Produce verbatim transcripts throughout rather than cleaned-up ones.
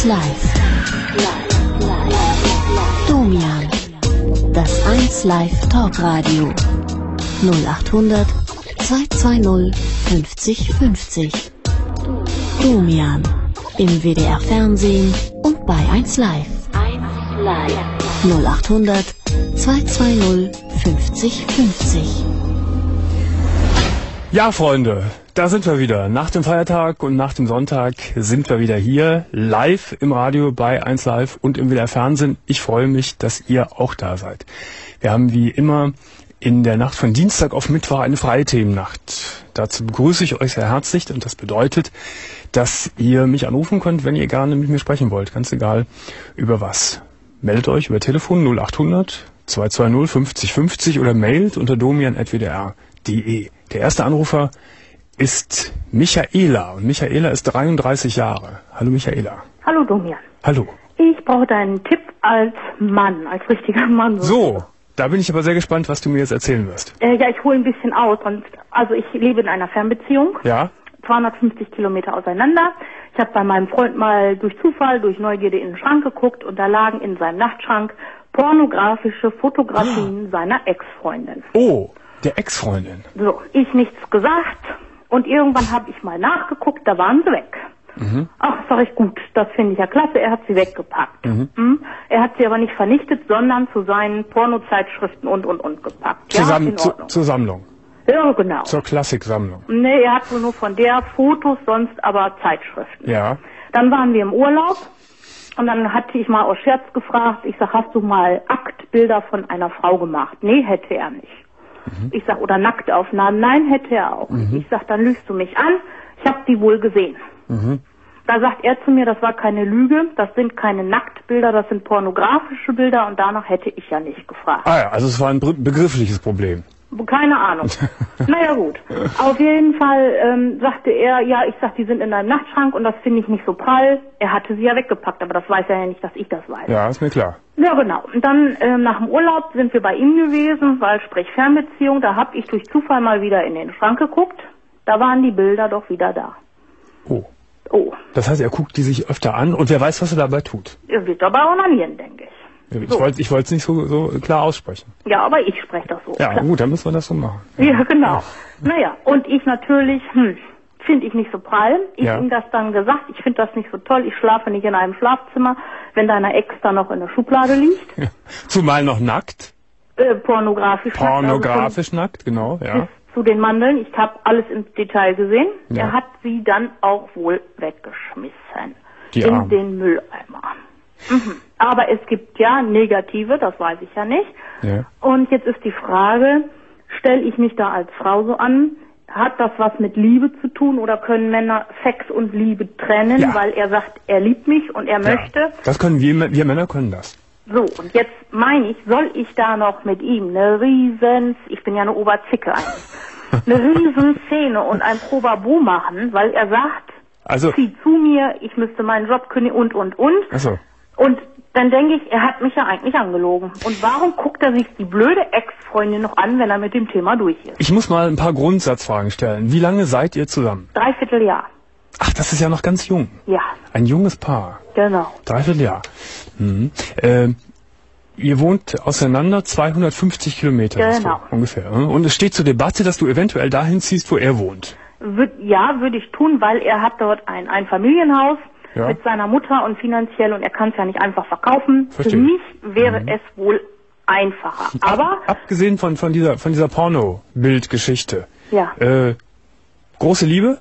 Live. Domian. Das eins Live Talkradio. null achthundert zweihundertzweißig fünfzig fünfzig. Domian. Im W D R Fernsehen und bei eins Live. null achthundert zweihundertzweißig fünfzig fünfzig. Ja, Freunde, da sind wir wieder. Nach dem Feiertag und nach dem Sonntag sind wir wieder hier, live im Radio bei eins Live und im W D R Fernsehen. Ich freue mich, dass ihr auch da seid. Wir haben wie immer in der Nacht von Dienstag auf Mittwoch eine freie Themennacht. Dazu begrüße ich euch sehr herzlich und das bedeutet, dass ihr mich anrufen könnt, wenn ihr gerne mit mir sprechen wollt. Ganz egal über was. Meldet euch über Telefon null achthundert zweihundertzweißig fünfzig fünfzig oder mailt unter domian at w d r punkt d e. Der erste Anrufer ist Michaela und Michaela ist dreiunddreißig Jahre. Hallo Michaela. Hallo Domian. Hallo. Ich brauche deinen Tipp als Mann, als richtiger Mann. So, da bin ich aber sehr gespannt, was du mir jetzt erzählen wirst. Äh, ja, ich hole ein bisschen aus. Und, also ich lebe in einer Fernbeziehung. Ja. zweihundertfünfzig Kilometer auseinander. Ich habe bei meinem Freund mal durch Zufall, durch Neugierde in den Schrank geguckt und da lagen in seinem Nachtschrank pornografische Fotografien oh. seiner Ex-Freundin. Oh, der Ex-Freundin. So, ich nichts gesagt und irgendwann habe ich mal nachgeguckt, da waren sie weg. Mhm. Ach, sag ich, gut, das finde ich ja klasse, er hat sie weggepackt. Mhm. Hm? Er hat sie aber nicht vernichtet, sondern zu seinen Pornozeitschriften und und und gepackt. Zusammen, ja, in Ordnung. Zu, zur Sammlung. Ja, genau. Zur Klassiksammlung. Nee, er hat wohl nur von der Fotos, sonst aber Zeitschriften. Ja. Dann waren wir im Urlaub und dann hatte ich mal aus Scherz gefragt, ich sag, hast du mal Aktbilder von einer Frau gemacht? Nee, hätte er nicht. Mhm. Ich sag, oder Nacktaufnahmen? Nein, hätte er auch. Mhm. Ich sag, dann lügst du mich an, ich habe die wohl gesehen. Mhm. Da sagt er zu mir, das war keine Lüge, das sind keine Nacktbilder, das sind pornografische Bilder und danach hätte ich ja nicht gefragt. Ah ja, also es war ein begriffliches Problem. Keine Ahnung. Naja gut. Auf jeden Fall ähm, sagte er, ja, ich sag, die sind in deinem Nachtschrank und das finde ich nicht so prall. Er hatte sie ja weggepackt, aber das weiß er ja nicht, dass ich das weiß. Ja, ist mir klar. Ja, genau. Und dann ähm, nach dem Urlaub sind wir bei ihm gewesen, weil sprich Fernbeziehung, da habe ich durch Zufall mal wieder in den Schrank geguckt. Da waren die Bilder doch wieder da. Oh. Oh. Das heißt, er guckt die sich öfter an und wer weiß, was er dabei tut. Er wird dabei onanieren, denke ich. Ich so. wollte ich wollte es nicht so, so klar aussprechen. Ja, aber ich spreche das so. Ja, klar. Gut, dann müssen wir das so machen. Ja, ja genau. Naja, und ich natürlich, hm, finde ich nicht so prall. Ich ja. ihm das dann gesagt, ich finde das nicht so toll, ich schlafe nicht in einem Schlafzimmer, wenn deiner Ex da noch in der Schublade liegt. Ja. Zumal noch nackt. Äh, pornografisch. Pornografisch nackt, also nackt, genau, ja. Zu den Mandeln, ich habe alles im Detail gesehen. Ja. Er hat sie dann auch wohl weggeschmissen. Die in Arme. Den Mülleimer. Mhm. Aber es gibt ja negative, das weiß ich ja nicht. Ja. Und jetzt ist die Frage, stelle ich mich da als Frau so an, hat das was mit Liebe zu tun oder können Männer Sex und Liebe trennen, ja. weil er sagt, er liebt mich und er ja. möchte? Das können wir, wir Männer können das. So, und jetzt meine ich, soll ich da noch mit ihm eine riesen, ich bin ja eine Oberzicke eigentlich, eine riesen Szene und ein Probabo machen, weil er sagt, also, zieh zu mir, ich müsste meinen Job kündigen und, und, und. Ach so. Und dann denke ich, er hat mich ja eigentlich angelogen. Und warum guckt er sich die blöde Ex-Freundin noch an, wenn er mit dem Thema durch ist? Ich muss mal ein paar Grundsatzfragen stellen. Wie lange seid ihr zusammen? Dreivierteljahr. Ach, das ist ja noch ganz jung. Ja. Ein junges Paar. Genau. Dreivierteljahr. Mhm. Äh, ihr wohnt auseinander zweihundertfünfzig Kilometer. Genau. Du, ungefähr. Und es steht zur Debatte, dass du eventuell dahin ziehst, wo er wohnt. Wür- ja, würde ich tun, weil er hat dort ein, ein Familienhaus ja. mit seiner Mutter und finanziell und er kann es ja nicht einfach verkaufen. Verstehe. Für mich wäre mhm. es wohl einfacher. Aber Ab, abgesehen von, von dieser, von dieser Porno-Bildgeschichte. Ja. Äh, große Liebe?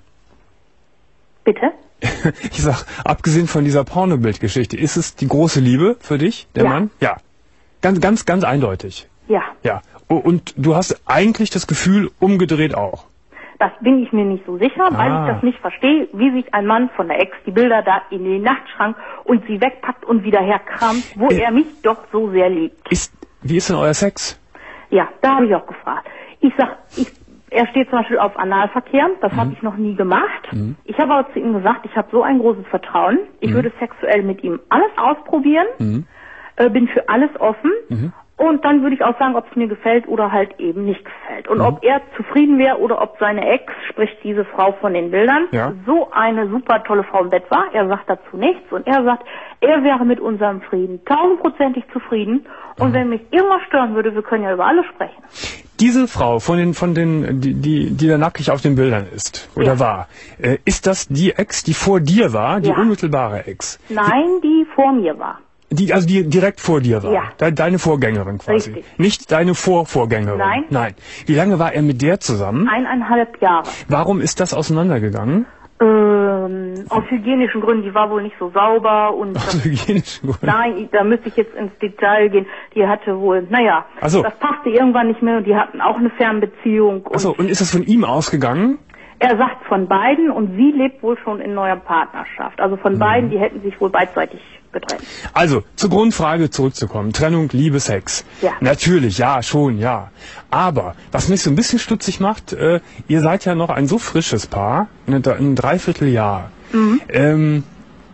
Bitte? Ich sag, abgesehen von dieser Porno-Bildgeschichte, ist es die große Liebe für dich, der ja. Mann? Ja. Ganz, ganz, ganz eindeutig. Ja. Ja. Und du hast eigentlich das Gefühl, umgedreht auch. Das bin ich mir nicht so sicher, weil Ah. ich das nicht verstehe, wie sich ein Mann von der Ex die Bilder da in den Nachtschrank und sie wegpackt und wieder herkramt, wo Äh, er mich doch so sehr liebt. Ist, wie ist denn euer Sex? Ja, da habe ich auch gefragt. Ich sag, ich, er steht zum Beispiel auf Analverkehr, das mhm. habe ich noch nie gemacht. Mhm. Ich habe aber zu ihm gesagt, ich habe so ein großes Vertrauen, ich mhm. würde sexuell mit ihm alles ausprobieren, mhm. äh, bin für alles offen. Mhm. Und dann würde ich auch sagen, ob es mir gefällt oder halt eben nicht gefällt. Und mhm. ob er zufrieden wäre oder ob seine Ex, sprich diese Frau von den Bildern, ja. so eine super tolle Frau im Bett war. Er sagt dazu nichts und er sagt, er wäre mit unserem Frieden tausendprozentig zufrieden. Und mhm. wenn mich irgendwas stören würde, wir können ja über alles sprechen. Diese Frau von den, von den, die, die, die da nackig auf den Bildern ist oder ja. war, äh, ist das die Ex, die vor dir war, die ja. unmittelbare Ex? Nein, die vor mir war. Die, also die direkt vor dir war. Ja. De, deine Vorgängerin quasi. Richtig. Nicht deine Vorvorgängerin. Nein. Nein. Wie lange war er mit der zusammen? Eineinhalb Jahre. Warum ist das auseinandergegangen? Ähm, aus hygienischen Gründen. Die war wohl nicht so sauber und. Aus das, hygienischen Gründen? Nein, da müsste ich jetzt ins Detail gehen. Die hatte wohl, naja, Ach so. das passte irgendwann nicht mehr und die hatten auch eine Fernbeziehung. Achso, und ist das von ihm ausgegangen? Er sagt von beiden und sie lebt wohl schon in neuer Partnerschaft. Also von mhm. beiden, die hätten sich wohl beidseitig getrennt. Also, zur Grundfrage zurückzukommen. Trennung, Liebe, Sex. Ja. Natürlich, ja, schon, ja. Aber, was mich so ein bisschen stutzig macht, äh, ihr seid ja noch ein so frisches Paar, ein, ein Dreivierteljahr. Mhm. Ähm,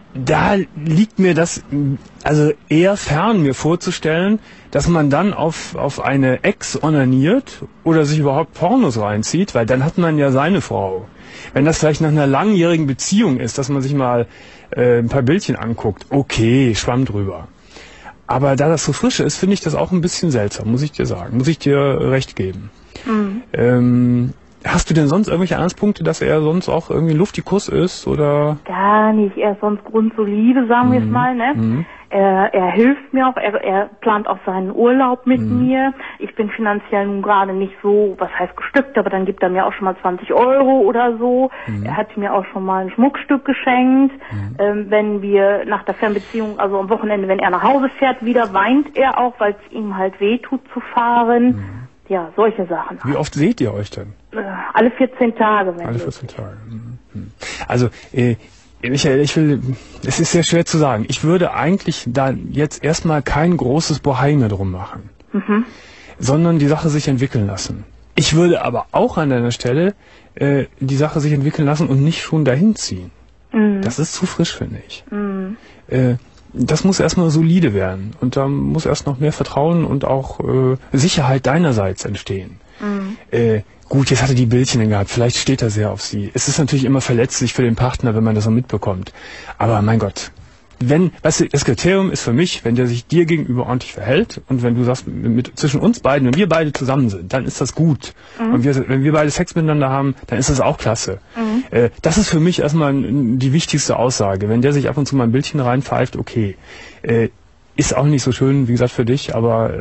da liegt mir das also eher fern, mir vorzustellen, dass man dann auf, auf eine Ex onaniert oder sich überhaupt Pornos reinzieht, weil dann hat man ja seine Frau. Wenn das vielleicht nach einer langjährigen Beziehung ist, dass man sich mal äh, ein paar Bildchen anguckt, okay, schwamm drüber. Aber da das so frisch ist, finde ich das auch ein bisschen seltsam, muss ich dir sagen, muss ich dir recht geben. Mhm. Ähm, Hast du denn sonst irgendwelche Anhaltspunkte, dass er sonst auch irgendwie Luftikus ist, oder? Gar nicht, er ist sonst grundsolide, sagen mhm. wir es mal, ne? Mhm. Er, er hilft mir auch, er, er plant auch seinen Urlaub mit mhm. mir. Ich bin finanziell nun gerade nicht so, was heißt gestückt, aber dann gibt er mir auch schon mal zwanzig Euro oder so. Mhm. Er hat mir auch schon mal ein Schmuckstück geschenkt. Mhm. Ähm, wenn wir nach der Fernbeziehung, also am Wochenende, wenn er nach Hause fährt, wieder weint er auch, weil es ihm halt weh tut zu fahren. Mhm. Ja, solche Sachen. Wie oft seht ihr euch denn? Alle vierzehn Tage. Wenn Alle vierzehn Tage. Mhm. Also, äh, Michael, ich will, es ist sehr schwer zu sagen. Ich würde eigentlich da jetzt erstmal kein großes Bohai mehr drum machen, mhm. sondern die Sache sich entwickeln lassen. Ich würde aber auch an deiner Stelle äh, die Sache sich entwickeln lassen und nicht schon dahin ziehen. Mhm. Das ist zu frisch, finde ich. Mhm. Äh, das muss erstmal solide werden und da muss erst noch mehr Vertrauen und auch äh, Sicherheit deinerseits entstehen. Mhm. Äh, Gut, jetzt hat er die Bildchen gehabt, vielleicht steht er sehr auf sie. Es ist natürlich immer verletzlich für den Partner, wenn man das so mitbekommt. Aber mein Gott, wenn, weißt du, das Kriterium ist für mich, wenn der sich dir gegenüber ordentlich verhält und wenn du sagst, mit, zwischen uns beiden, wenn wir beide zusammen sind, dann ist das gut. Mhm. Und wir, wenn wir beide Sex miteinander haben, dann ist das auch klasse. Mhm. Äh, das ist für mich erstmal die wichtigste Aussage. Wenn der sich ab und zu mal ein Bildchen reinpfeift, okay. Äh, ist auch nicht so schön, wie gesagt, für dich, aber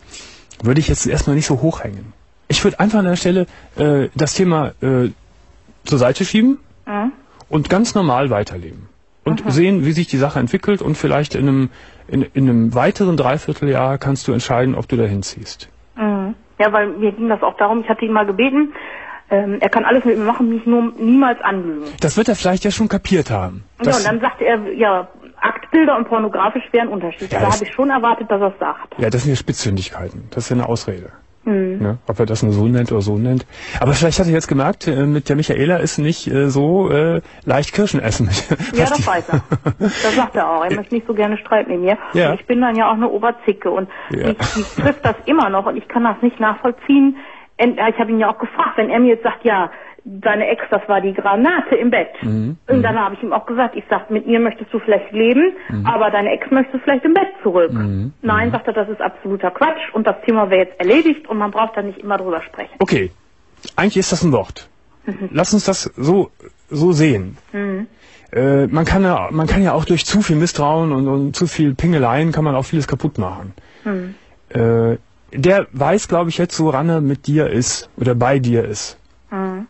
äh, würde ich jetzt erstmal nicht so hochhängen. Ich würde einfach an der Stelle äh, das Thema äh, zur Seite schieben mhm. und ganz normal weiterleben. Und mhm. sehen, wie sich die Sache entwickelt und vielleicht in einem, in, in einem weiteren Dreivierteljahr kannst du entscheiden, ob du da hinziehst. Mhm. Ja, weil mir ging das auch darum, ich hatte ihn mal gebeten, ähm, er kann alles mit mir machen, mich nur niemals anlügen. Das wird er vielleicht ja schon kapiert haben. Ja, und dann sagte er, ja, Aktbilder und pornografisch wären Unterschied. Ja, da habe ich schon erwartet, dass er es sagt. Ja, das sind ja Spitzfindigkeiten. Das ist ja eine Ausrede. Mhm. Ne? Ob er das nur so nennt oder so nennt. Aber vielleicht hat er jetzt gemerkt, äh, mit der Michaela ist nicht äh, so äh, leicht Kirschen essen. Ja, das weiß er. Das sagt er auch. Er möchte nicht so gerne Streit mit mir. Ja. Und ich bin dann ja auch eine Oberzicke. Und ja. mich, mich trifft das immer noch. Und ich kann das nicht nachvollziehen. Ich habe ihn ja auch gefragt, wenn er mir jetzt sagt, ja, deine Ex, das war die Granate im Bett. Mhm. Und dann habe ich ihm auch gesagt, ich sag, mit mir möchtest du vielleicht leben, mhm. aber deine Ex möchtest vielleicht im Bett zurück. Mhm. Nein, sagt er, das ist absoluter Quatsch und das Thema wäre jetzt erledigt und man braucht da nicht immer drüber sprechen. Okay, eigentlich ist das ein Wort. Mhm. Lass uns das so so sehen. Mhm. Äh, man kann ja man kann ja auch durch zu viel Misstrauen und, und zu viel Pingeleien kann man auch vieles kaputt machen. Mhm. Äh, der weiß, glaube ich, jetzt, woran er mit dir ist oder bei dir ist. Mhm.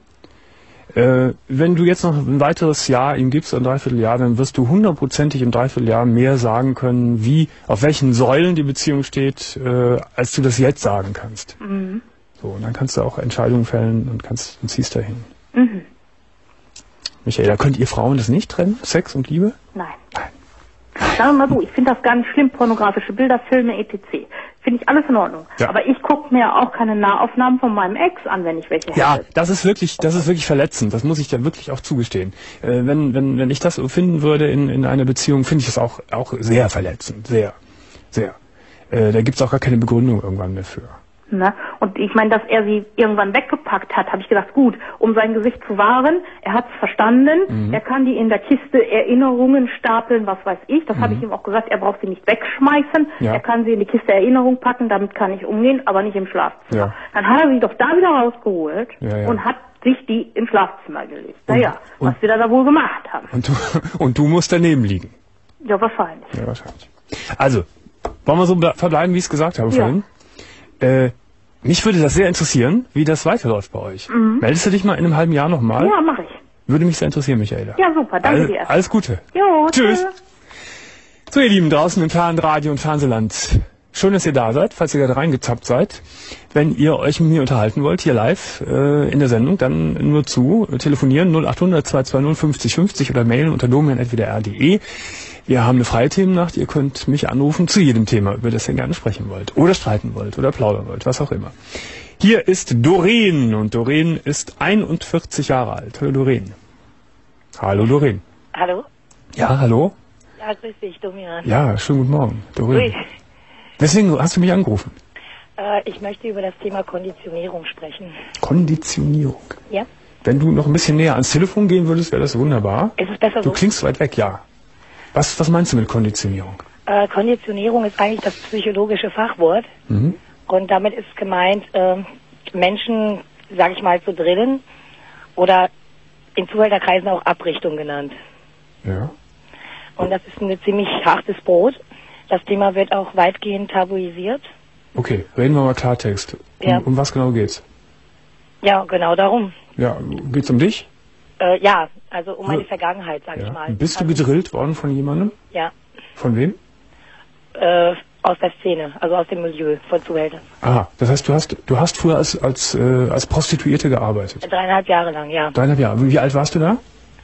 Äh, wenn du jetzt noch ein weiteres Jahr ihm gibst, ein Dreivierteljahr, dann wirst du hundertprozentig im Dreivierteljahr mehr sagen können, wie, auf welchen Säulen die Beziehung steht, äh, als du das jetzt sagen kannst. Mhm. So, und dann kannst du auch Entscheidungen fällen und kannst und ziehst dahin. Mhm. Michaela, könnt ihr Frauen das nicht trennen? Sex und Liebe? Nein. Nein. Sagen wir mal so, ich finde das gar nicht schlimm, pornografische Bilder, Filme, et cetera. Finde ich alles in Ordnung. Ja. Aber ich gucke mir auch keine Nahaufnahmen von meinem Ex an, wenn ich welche hätte. Ja, das ist wirklich, das ist wirklich verletzend. Das muss ich dir wirklich auch zugestehen. Äh, wenn, wenn, wenn ich das finden würde in, in einer Beziehung, finde ich das auch, auch sehr verletzend. Sehr, sehr. Äh, da gibt's auch gar keine Begründung irgendwann mehr für. Ne? Und ich meine, dass er sie irgendwann weggepackt hat, habe ich gedacht, gut, um sein Gesicht zu wahren, er hat es verstanden, mhm. er kann die in der Kiste Erinnerungen stapeln, was weiß ich, das mhm. habe ich ihm auch gesagt, er braucht sie nicht wegschmeißen, ja. er kann sie in die Kiste Erinnerung packen, damit kann ich umgehen, aber nicht im Schlafzimmer. Ja. Dann hat er sie doch da wieder rausgeholt ja, ja. und hat sich die ins Schlafzimmer gelegt. Naja, was wir da wohl gemacht haben. Und du, und du musst daneben liegen? Ja, wahrscheinlich. Ja, wahrscheinlich. Also, wollen wir so verbleiben, wie ich es gesagt habe ja. vorhin? Äh, mich würde das sehr interessieren, wie das weiterläuft bei euch. Mhm. Meldest du dich mal in einem halben Jahr nochmal? Ja, mache ich. Würde mich sehr interessieren, Michaela. Ja, super, danke All, dir. Alles Gute. Jo, tschüss. tschüss. So, ihr Lieben, draußen im Fernradio und Fernsehland. Schön, dass ihr da seid, falls ihr gerade reingezappt seid. Wenn ihr euch mit mir unterhalten wollt, hier live äh, in der Sendung, dann nur zu. Telefonieren null acht hundert zwei zwei null fünfzig fünfzig oder mailen unter domian at w d r punkt d e. Wir haben eine freie Themennacht. Ihr könnt mich anrufen zu jedem Thema, über das ihr gerne sprechen wollt. Oder streiten wollt oder plaudern wollt, was auch immer. Hier ist Doreen und Doreen ist einundvierzig Jahre alt. Hallo Doreen. Hallo Doreen. Hallo? Ja, hallo? Ja, grüß dich, Domian. Ja, schönen guten Morgen, Doreen. Grüß. Weswegen hast du mich angerufen? Äh, ich möchte über das Thema Konditionierung sprechen. Konditionierung? Ja. Wenn du noch ein bisschen näher ans Telefon gehen würdest, wäre das wunderbar. Ist es besser du so? Du klingst weit weg, ja. Was, was meinst du mit Konditionierung? Äh, Konditionierung ist eigentlich das psychologische Fachwort. Mhm. Und damit ist gemeint, äh, Menschen, sage ich mal, zu drillen oder in Zuhälterkreisen auch Abrichtung genannt. Ja. Und das ist ein ziemlich hartes Brot. Das Thema wird auch weitgehend tabuisiert. Okay, reden wir mal Klartext. Um, ja. um was genau geht's? Ja, genau darum. Ja, geht's um dich? Äh, ja, also um meine Vergangenheit, sag ja. ich mal. Bist du also, gedrillt worden von jemandem? Ja. Von wem? Äh, aus der Szene, also aus dem Milieu von Zuhältern. Aha, das heißt, du hast du hast früher als als äh, als Prostituierte gearbeitet? Dreieinhalb Jahre lang, ja. Dreieinhalb Jahre. Wie alt warst du da?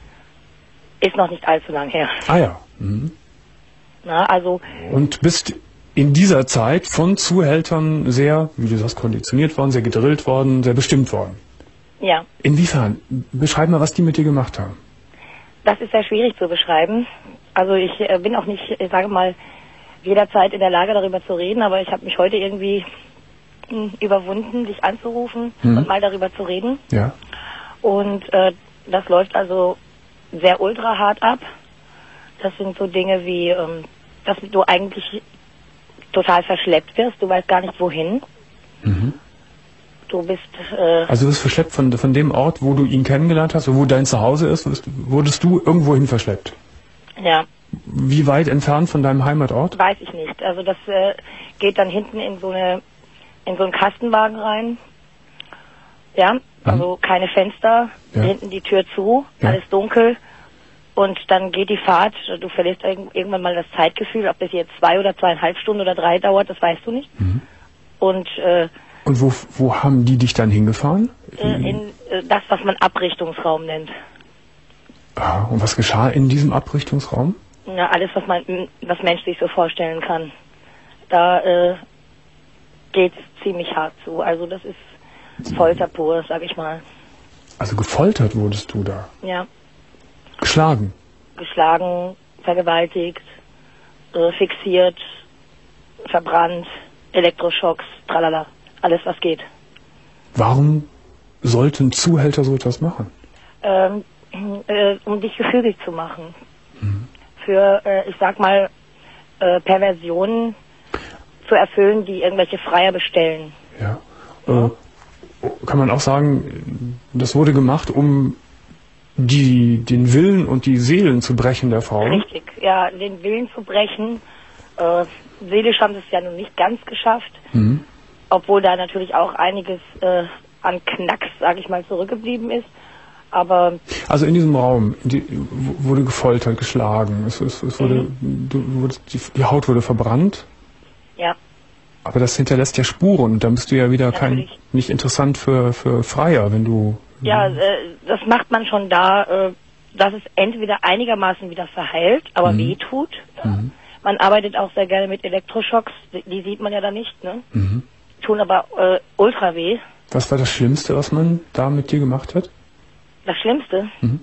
Ist noch nicht allzu lang her. Ah ja. Mhm. Na, also. Und bist in dieser Zeit von Zuhältern sehr, wie du sagst, konditioniert worden, sehr gedrillt worden, sehr bestimmt worden. Ja. Inwiefern? Beschreib mal, was die mit dir gemacht haben. Das ist sehr schwierig zu beschreiben. Also ich äh, bin auch nicht, ich sage mal, jederzeit in der Lage, darüber zu reden, aber ich habe mich heute irgendwie mh, überwunden, dich anzurufen hm. und mal darüber zu reden. Ja. Und äh, das läuft also sehr ultra hart ab. Das sind so Dinge wie, ähm, dass du eigentlich total verschleppt wirst, du weißt gar nicht wohin. Mhm. Du bist... Äh, also du bist verschleppt von, von dem Ort, wo du ihn kennengelernt hast, wo dein Zuhause ist, wurdest, wurdest du irgendwohin verschleppt? Ja. Wie weit entfernt von deinem Heimatort? Weiß ich nicht. Also das äh, geht dann hinten in so eine in so einen Kastenwagen rein. Ja, also mhm. keine Fenster, ja. hinten die Tür zu, ja. alles dunkel. Und dann geht die Fahrt, du verlierst irgendwann mal das Zeitgefühl, ob das jetzt zwei oder zweieinhalb Stunden oder drei dauert, das weißt du nicht. Mhm. Und äh, Und wo, wo haben die dich dann hingefahren? In, in äh, das, was man Abrichtungsraum nennt. Ah, und was geschah in diesem Abrichtungsraum? Ja, alles, was man, was Mensch sich so vorstellen kann. Da äh, geht's ziemlich hart zu. Also das ist Folter pur, sag ich mal. Also gefoltert wurdest du da? Ja. Geschlagen? Geschlagen, vergewaltigt, äh, fixiert, verbrannt, Elektroschocks, tralala. Alles, was geht. Warum sollten Zuhälter so etwas machen? Ähm, äh, um dich gefügig zu machen. Mhm. Für, äh, ich sag mal, äh, Perversionen zu erfüllen, die irgendwelche Freier bestellen. Ja. Äh, kann man auch sagen, das wurde gemacht, um die, den Willen und die Seelen zu brechen der Frauen? Richtig, ja, den Willen zu brechen. Äh, seelisch haben sie es ja nun nicht ganz geschafft. Mhm. Obwohl da natürlich auch einiges äh, an Knacks, sage ich mal, zurückgeblieben ist. Aber also in diesem Raum die, wurde gefoltert, geschlagen. Es, es, es wurde, mhm. du, wurde die, die Haut wurde verbrannt. Ja. Aber das hinterlässt ja Spuren. Und dann bist du ja wieder kein, nicht interessant für, für Freier, wenn du... Ja, äh, das macht man schon da, äh, dass es entweder einigermaßen wieder verheilt, aber mhm. weh tut. Mhm. Man arbeitet auch sehr gerne mit Elektroschocks. Die, die sieht man ja da nicht, ne? Mhm. Tun aber äh, ultra weh. Was war das Schlimmste, was man da mit dir gemacht hat? Das Schlimmste? Mhm.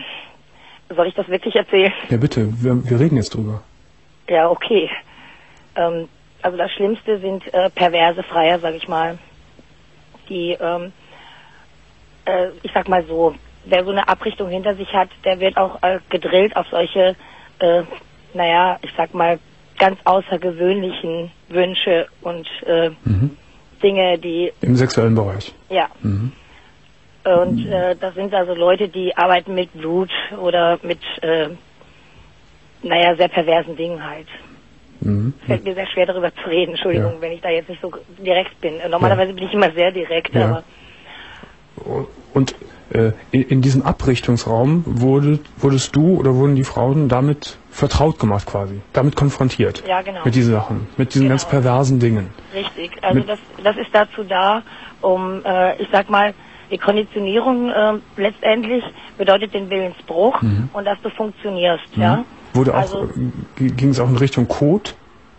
Soll ich das wirklich erzählen? Ja, bitte. Wir, wir reden jetzt drüber. Ja, okay. Ähm, also das Schlimmste sind äh, perverse Freier, sag ich mal. Die, ähm, äh, ich sag mal so, wer so eine Abrichtung hinter sich hat, der wird auch äh, gedrillt auf solche, äh, naja, ich sag mal, ganz außergewöhnlichen Wünsche und äh, mhm. Dinge, die... Im sexuellen Bereich. Ja. Mhm. Und äh, das sind also Leute, die arbeiten mit Blut oder mit, äh, naja, sehr perversen Dingen halt. Mhm. Fällt mir sehr schwer darüber zu reden, Entschuldigung, ja. wenn ich da jetzt nicht so direkt bin. Normalerweise ja. bin ich immer sehr direkt, ja. aber... Und äh, in, in diesem Abrichtungsraum wurde, wurdest du oder wurden die Frauen damit vertraut gemacht quasi, damit konfrontiert? Ja, genau. Mit diesen Sachen, mit diesen genau. ganz perversen Dingen. Richtig, also das, das ist dazu da, um, äh, ich sag mal, die Konditionierung äh, letztendlich bedeutet den Willensbruch mhm. und dass du funktionierst, mhm. ja. Wurde auch, also, äh, ging es auch in Richtung Code?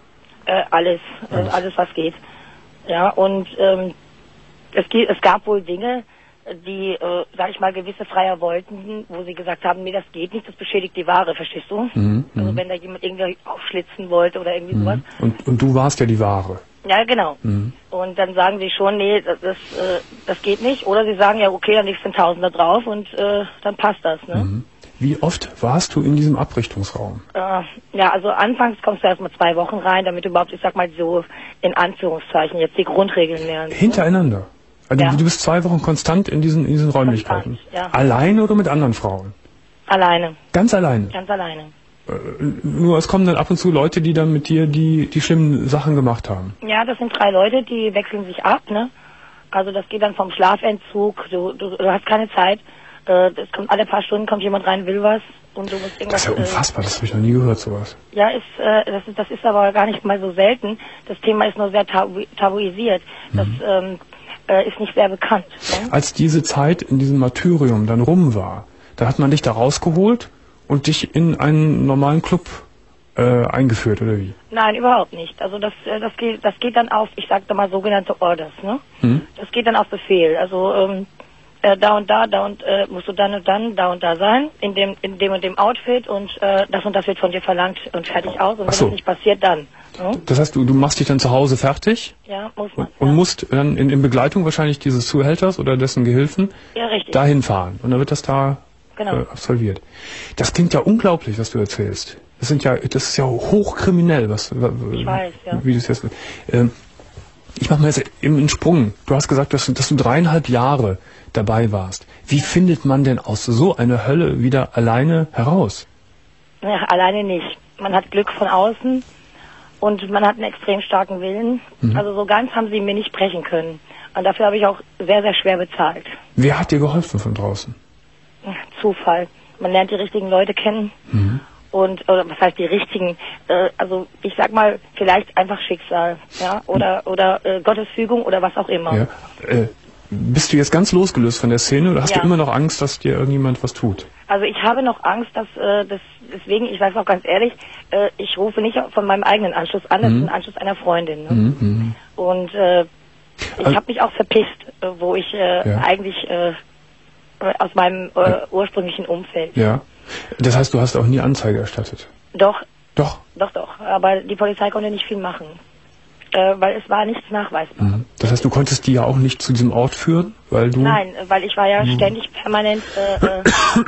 Äh, alles, alles, äh, alles was geht. Ja, und ähm, es, es gab wohl Dinge, die, äh, sag ich mal, gewisse Freier wollten, wo sie gesagt haben, nee, das geht nicht, das beschädigt die Ware, verstehst du? Mhm, also wenn da jemand irgendwie aufschlitzen wollte oder irgendwie mhm. sowas. Und, und du warst ja die Ware. Ja, genau. Mhm. Und dann sagen sie schon, nee, das, das, äh, das geht nicht. Oder sie sagen, ja, okay, dann legst du einen Tausender drauf und äh, dann passt das, ne? Mhm. Wie oft warst du in diesem Abrichtungsraum? Äh, ja, also anfangs kommst du erst mal zwei Wochen rein, damit du überhaupt, ich sag mal so, in Anführungszeichen, jetzt die Grundregeln lernst. Hintereinander? Ne? Also ja. du bist zwei Wochen konstant in diesen, in diesen Räumlichkeiten? Ja. Alleine oder mit anderen Frauen? Alleine. Ganz alleine? Ganz alleine. Äh, nur es kommen dann ab und zu Leute, die dann mit dir die, die schlimmen Sachen gemacht haben? Ja, das sind drei Leute, die wechseln sich ab, ne? Also das geht dann vom Schlafentzug, du, du, du hast keine Zeit, äh, es kommt alle paar Stunden, kommt jemand rein, will was und du musst irgendwas... Das ist ja unfassbar, äh, das habe ich noch nie gehört, sowas. Ja, ist, äh, das, ist, das ist aber gar nicht mal so selten. Das Thema ist nur sehr tabu tabuisiert. Das mhm. ähm, äh, ist nicht sehr bekannt. Ne? Als diese Zeit in diesem Martyrium dann rum war, da hat man dich da rausgeholt und dich in einen normalen Club äh, eingeführt, oder wie? Nein, überhaupt nicht. Also das, äh, das geht, das geht dann auf, ich sagte mal sogenannte Orders, ne? Mhm. Das geht dann auf Befehl. Also ähm, äh, da und da, da und äh, musst du dann und dann, da und da sein, in dem, in dem und dem Outfit und äh, das und das wird von dir verlangt und fertig aus. Und wenn so. das nicht passiert, dann. Ne? Das heißt, du, du machst dich dann zu Hause fertig? Ja, muss man. Und ja. musst dann in, in Begleitung wahrscheinlich dieses Zuhälters oder dessen Gehilfen ja, richtig. dahin fahren. Und dann wird das da genau. äh, absolviert. Das klingt ja unglaublich, was du erzählst. Das sind ja, das ist ja hochkriminell, was, ich weiß, ja. wie du es jetzt. Ähm, ich mache mal jetzt eben einen Sprung. Du hast gesagt, dass, dass du dreieinhalb Jahre dabei warst. Wie findet man denn aus so einer Hölle wieder alleine heraus? Ja, alleine nicht. Man hat Glück von außen und man hat einen extrem starken Willen. Mhm. Also so ganz haben sie mir nicht brechen können. Und dafür habe ich auch sehr, sehr schwer bezahlt. Wer hat dir geholfen von draußen? Zufall. Man lernt die richtigen Leute kennen. Mhm. Und, oder was heißt die richtigen, äh, also ich sag mal, vielleicht einfach Schicksal, ja, oder, oder äh, Gottes Fügung oder was auch immer. Ja. Äh, bist du jetzt ganz losgelöst von der Szene oder hast ja. du immer noch Angst, dass dir irgendjemand was tut? Also ich habe noch Angst, dass, äh, das, deswegen, ich sage es auch ganz ehrlich, äh, ich rufe nicht von meinem eigenen Anschluss an, das mhm. ist ein Anschluss einer Freundin. Ne? Mhm. Und äh, ich also, habe mich auch verpisst, äh, wo ich äh, ja. eigentlich äh, aus meinem äh, ja. ursprünglichen Umfeld. Ja. Das heißt, du hast auch nie Anzeige erstattet? Doch. Doch? Doch, doch. Aber die Polizei konnte nicht viel machen. Äh, weil es war nichts nachweisbar. Mhm. Das heißt, du konntest die ja auch nicht zu diesem Ort führen? Weil du Nein, weil ich war ja mhm. ständig permanent äh, äh,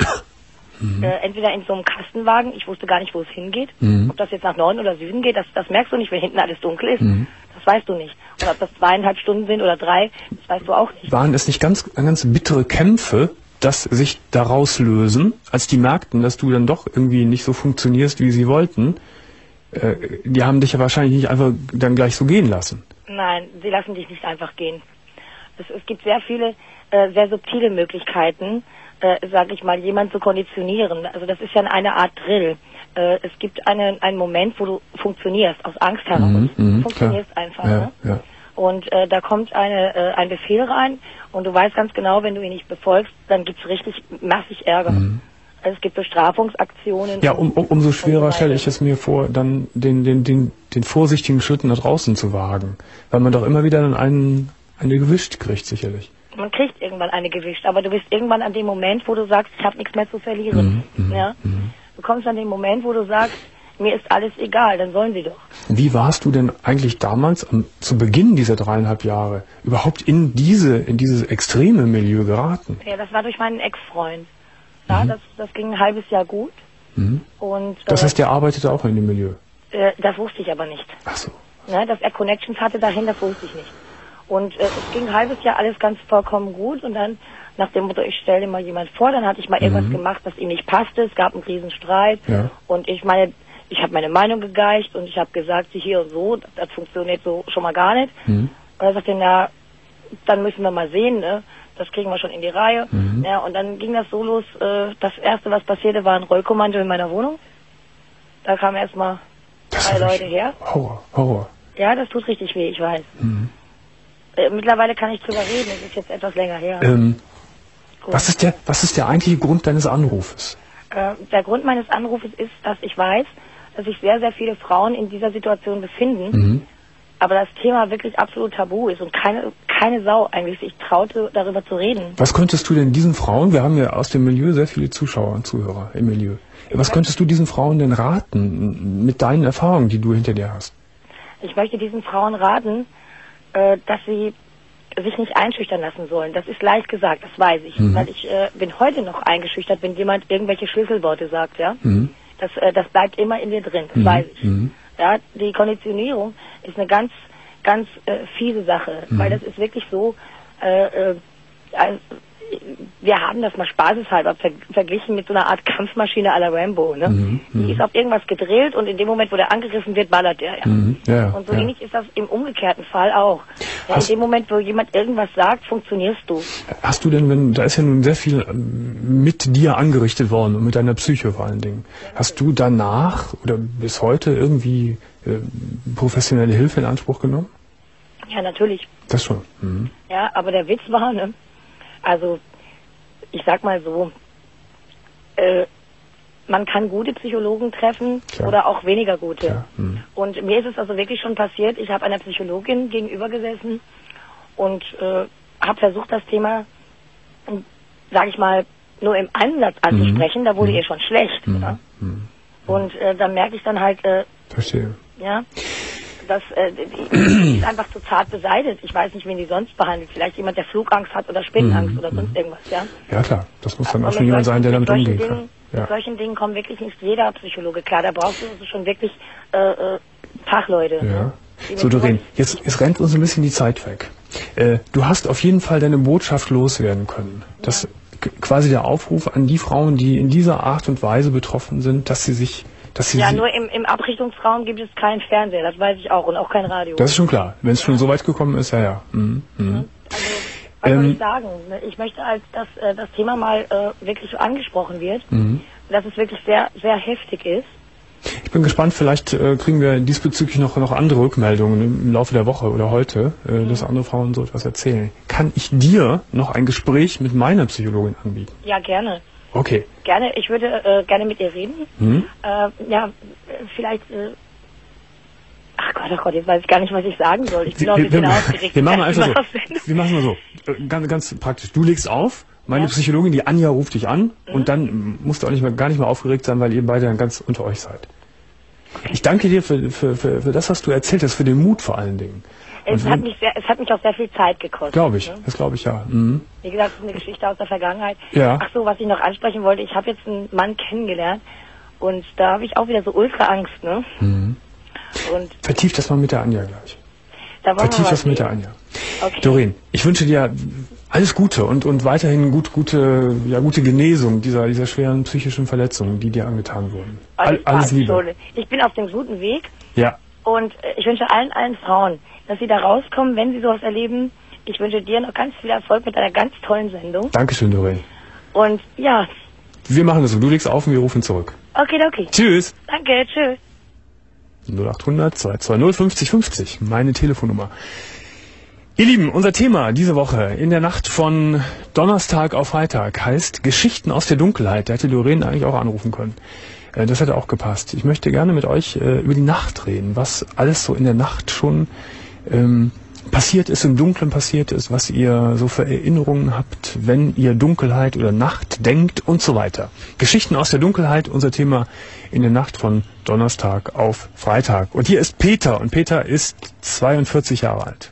mhm. äh, entweder in so einem Kastenwagen, ich wusste gar nicht, wo es hingeht. Mhm. Ob das jetzt nach Norden oder Süden geht, das, das merkst du nicht, wenn hinten alles dunkel ist. Mhm. Das weißt du nicht. Und ob das zweieinhalb Stunden sind oder drei, das weißt du auch nicht. Waren es nicht ganz, ganz bittere Kämpfe, dass sich daraus lösen, als die merkten, dass du dann doch irgendwie nicht so funktionierst, wie sie wollten? Äh, die haben dich ja wahrscheinlich nicht einfach dann gleich so gehen lassen. Nein, sie lassen dich nicht einfach gehen. Es, es gibt sehr viele, äh, sehr subtile Möglichkeiten, äh, sage ich mal, jemanden zu konditionieren. Also das ist ja eine Art Drill. Äh, es gibt eine, einen Moment, wo du funktionierst, aus Angst heraus. Mhm, du funktionierst klar. einfach. Ja, ne? ja. Und äh, da kommt eine, äh, ein Befehl rein und du weißt ganz genau, wenn du ihn nicht befolgst, dann gibt's richtig massig Ärger. Mhm. Also es gibt Bestrafungsaktionen. Ja, um, um, umso schwerer stelle ich es mir vor, dann den, den, den, den vorsichtigen Schritt nach draußen zu wagen. Weil man doch immer wieder dann einen, eine gewischt kriegt, sicherlich. Man kriegt irgendwann eine gewischt, aber du bist irgendwann an dem Moment, wo du sagst, ich habe nichts mehr zu verlieren. Mhm, ja? Mhm. Du kommst an den Moment, wo du sagst, mir ist alles egal, dann sollen sie doch. Wie warst du denn eigentlich damals, am, zu Beginn dieser dreieinhalb Jahre, überhaupt in diese, in dieses extreme Milieu geraten? Ja, das war durch meinen Ex-Freund. Ja, mhm. das, das ging ein halbes Jahr gut. Mhm. Und, das äh, heißt, der arbeitete auch in dem Milieu? Äh, das wusste ich aber nicht. Ach so. Ja, dass er Connections hatte dahin, das wusste ich nicht. Und äh, es ging ein halbes Jahr alles ganz vollkommen gut und dann nach dem Motto, ich stelle dir mal jemand vor, dann hatte ich mal mhm. irgendwas gemacht, was ihm nicht passte, es gab einen Riesenstreit ja. und ich meine, ich habe meine Meinung gegeicht und ich habe gesagt, sie hier und so, das, das funktioniert so schon mal gar nicht. Mhm. Und er sagte, na, dann müssen wir mal sehen, ne? Das kriegen wir schon in die Reihe. Mhm. Ja, und dann ging das so los, äh, das erste, was passierte, war ein Rollkommando in meiner Wohnung. Da kamen erstmal drei Leute her. Horror, Horror. Ja, das tut richtig weh, ich weiß. Mhm. Äh, mittlerweile kann ich drüber reden, es ist jetzt etwas länger her. Ähm, was ist der, was ist der eigentliche Grund deines Anrufes? Äh, der Grund meines Anrufes ist, dass ich weiß, dass sich sehr, sehr viele Frauen in dieser Situation befinden, Mhm. aber das Thema wirklich absolut tabu ist und keine, keine Sau eigentlich sich traute, darüber zu reden. Was könntest du denn diesen Frauen, wir haben ja aus dem Milieu sehr viele Zuschauer und Zuhörer im Milieu, was könntest du diesen Frauen denn raten, mit deinen Erfahrungen, die du hinter dir hast? Ich möchte diesen Frauen raten, äh, dass sie sich nicht einschüchtern lassen sollen. Das ist leicht gesagt, das weiß ich. Mhm. Weil ich äh, bin heute noch eingeschüchtert, wenn jemand irgendwelche Schlüsselworte sagt, ja. Mhm. Das, äh, das bleibt immer in dir drin, das Mhm. weiß ich. Mhm. Ja, die Konditionierung ist eine ganz, ganz äh, fiese Sache, Mhm. weil das ist wirklich so, äh, äh, also, wir haben das mal spaßeshalber ver verglichen mit so einer Art Kampfmaschine à la Rambo, ne? Mhm. Die ist auf irgendwas gedrillt und in dem Moment, wo der angegriffen wird, ballert der, ja. Mhm. Ja, ja, Und so ja. ähnlich ist das im umgekehrten Fall auch. Ja, in Hast- dem Moment, wo jemand irgendwas sagt, funktionierst du. Hast du denn, wenn, da ist ja nun sehr viel ähm, mit dir angerichtet worden und mit deiner Psyche vor allen Dingen. Hast du danach oder bis heute irgendwie äh, professionelle Hilfe in Anspruch genommen? Ja, natürlich. Das schon. Mhm. Ja, aber der Witz war, ne? Also, ich sag mal so, äh, man kann gute Psychologen treffen Klar. oder auch weniger gute. Klar. Mhm. Und mir ist es also wirklich schon passiert, ich habe einer Psychologin gegenüber gesessen und äh, habe versucht, das Thema, sage ich mal, nur im Ansatz anzusprechen. Mhm. Da wurde Mhm. ihr schon schlecht. Mhm. Ja? Mhm. Und äh, dann merke ich dann halt, äh, Verstehe. ja, dass äh, die, die ist einfach zu zart beseitigt. Ich weiß nicht, wen die sonst behandelt. Vielleicht jemand, der Flugangst hat oder Spinnenangst Mhm. oder sonst irgendwas, ja. Ja klar, das muss dann Aber auch schon mit jemand solchen- sein, der mit damit solchen umgehen kann. Dingen, Ja. Mit solchen Dingen kommt wirklich nicht jeder Psychologe klar. Da brauchst du also schon wirklich äh, äh, Fachleute. Ja. Ne? Die So, mit Doreen, sowas- jetzt, jetzt rennt uns ein bisschen die Zeit weg. Äh, du hast auf jeden Fall deine Botschaft loswerden können. Das k- quasi der Aufruf an die Frauen, die in dieser Art und Weise betroffen sind, dass sie sich, dass sie Ja, sie- nur im, im Abrichtungsraum gibt es keinen Fernseher, das weiß ich auch, und auch kein Radio. das ist schon klar. Wenn es schon so weit gekommen ist, ja, ja. Mhm. Mhm. Also, was soll Ähm, ich sagen? Ne? Ich möchte, als dass äh, das Thema mal äh, wirklich angesprochen wird, Mhm. dass es wirklich sehr, sehr heftig ist. Ich bin gespannt, vielleicht äh, kriegen wir diesbezüglich noch, noch andere Rückmeldungen im Laufe der Woche oder heute, äh, dass andere Frauen so etwas erzählen. Kann ich dir noch ein Gespräch mit meiner Psychologin anbieten? Ja, gerne. Okay. Gerne, ich würde äh, gerne mit ihr reden. Mhm. Äh, ja, äh, vielleicht. Äh, ach Gott, ach Gott, jetzt weiß ich gar nicht, was ich sagen soll. Ich bin auch ein bisschen aufgeregt. wir machen mal einfach so. Erstmal Wir machen mal so. Äh, Ganz, ganz praktisch. Du legst auf. Meine Ja. Psychologin, die Anja, ruft dich an und dann musst du auch nicht mehr, gar nicht mehr aufgeregt sein, weil ihr beide dann ganz unter euch seid. Ich danke dir für, für, für, für das, was du erzählt hast, für den Mut vor allen Dingen. Es Und hat, wenn- mich sehr, es hat mich auch sehr viel Zeit gekostet. Glaube ich, Ne? das glaube ich ja. Mhm. Wie gesagt, es ist eine Geschichte aus der Vergangenheit. Ja. Ach so, was ich noch ansprechen wollte, ich habe jetzt einen Mann kennengelernt und da habe ich auch wieder so ultra Angst, ne? Mhm. Und Vertief das mal mit der Anja gleich. da wollen wir Vertief mal das mit sehen. der Anja. Okay. Doreen, ich wünsche dir alles Gute und, und weiterhin gut, gute, ja, gute Genesung dieser, dieser schweren psychischen Verletzungen, die dir angetan wurden. All, Alles, alles Liebe. Entschuldigung. Ich bin auf dem guten Weg Ja, und äh, ich wünsche allen, allen Frauen, dass sie da rauskommen, wenn sie sowas erleben. Ich wünsche dir noch ganz viel Erfolg mit einer ganz tollen Sendung. Dankeschön, Doreen. Und ja, Wir machen das so. Du legst auf und wir rufen zurück. okay, okay. Tschüss. Danke, tschüss. null acht hundert zwei zwei null fünfzig fünfzig, meine Telefonnummer. Ihr Lieben, unser Thema diese Woche in der Nacht von Donnerstag auf Freitag heißt Geschichten aus der Dunkelheit. Da hätte Doreen eigentlich auch anrufen können. Äh, Das hätte auch gepasst. Ich möchte gerne mit euch äh, über die Nacht reden, was alles so in der Nacht schon ähm, passiert ist, im Dunkeln passiert ist, was ihr so für Erinnerungen habt, wenn ihr Dunkelheit oder Nacht denkt und so weiter. Geschichten aus der Dunkelheit, unser Thema in der Nacht von Donnerstag auf Freitag. Und hier ist Peter und Peter ist zweiundvierzig Jahre alt.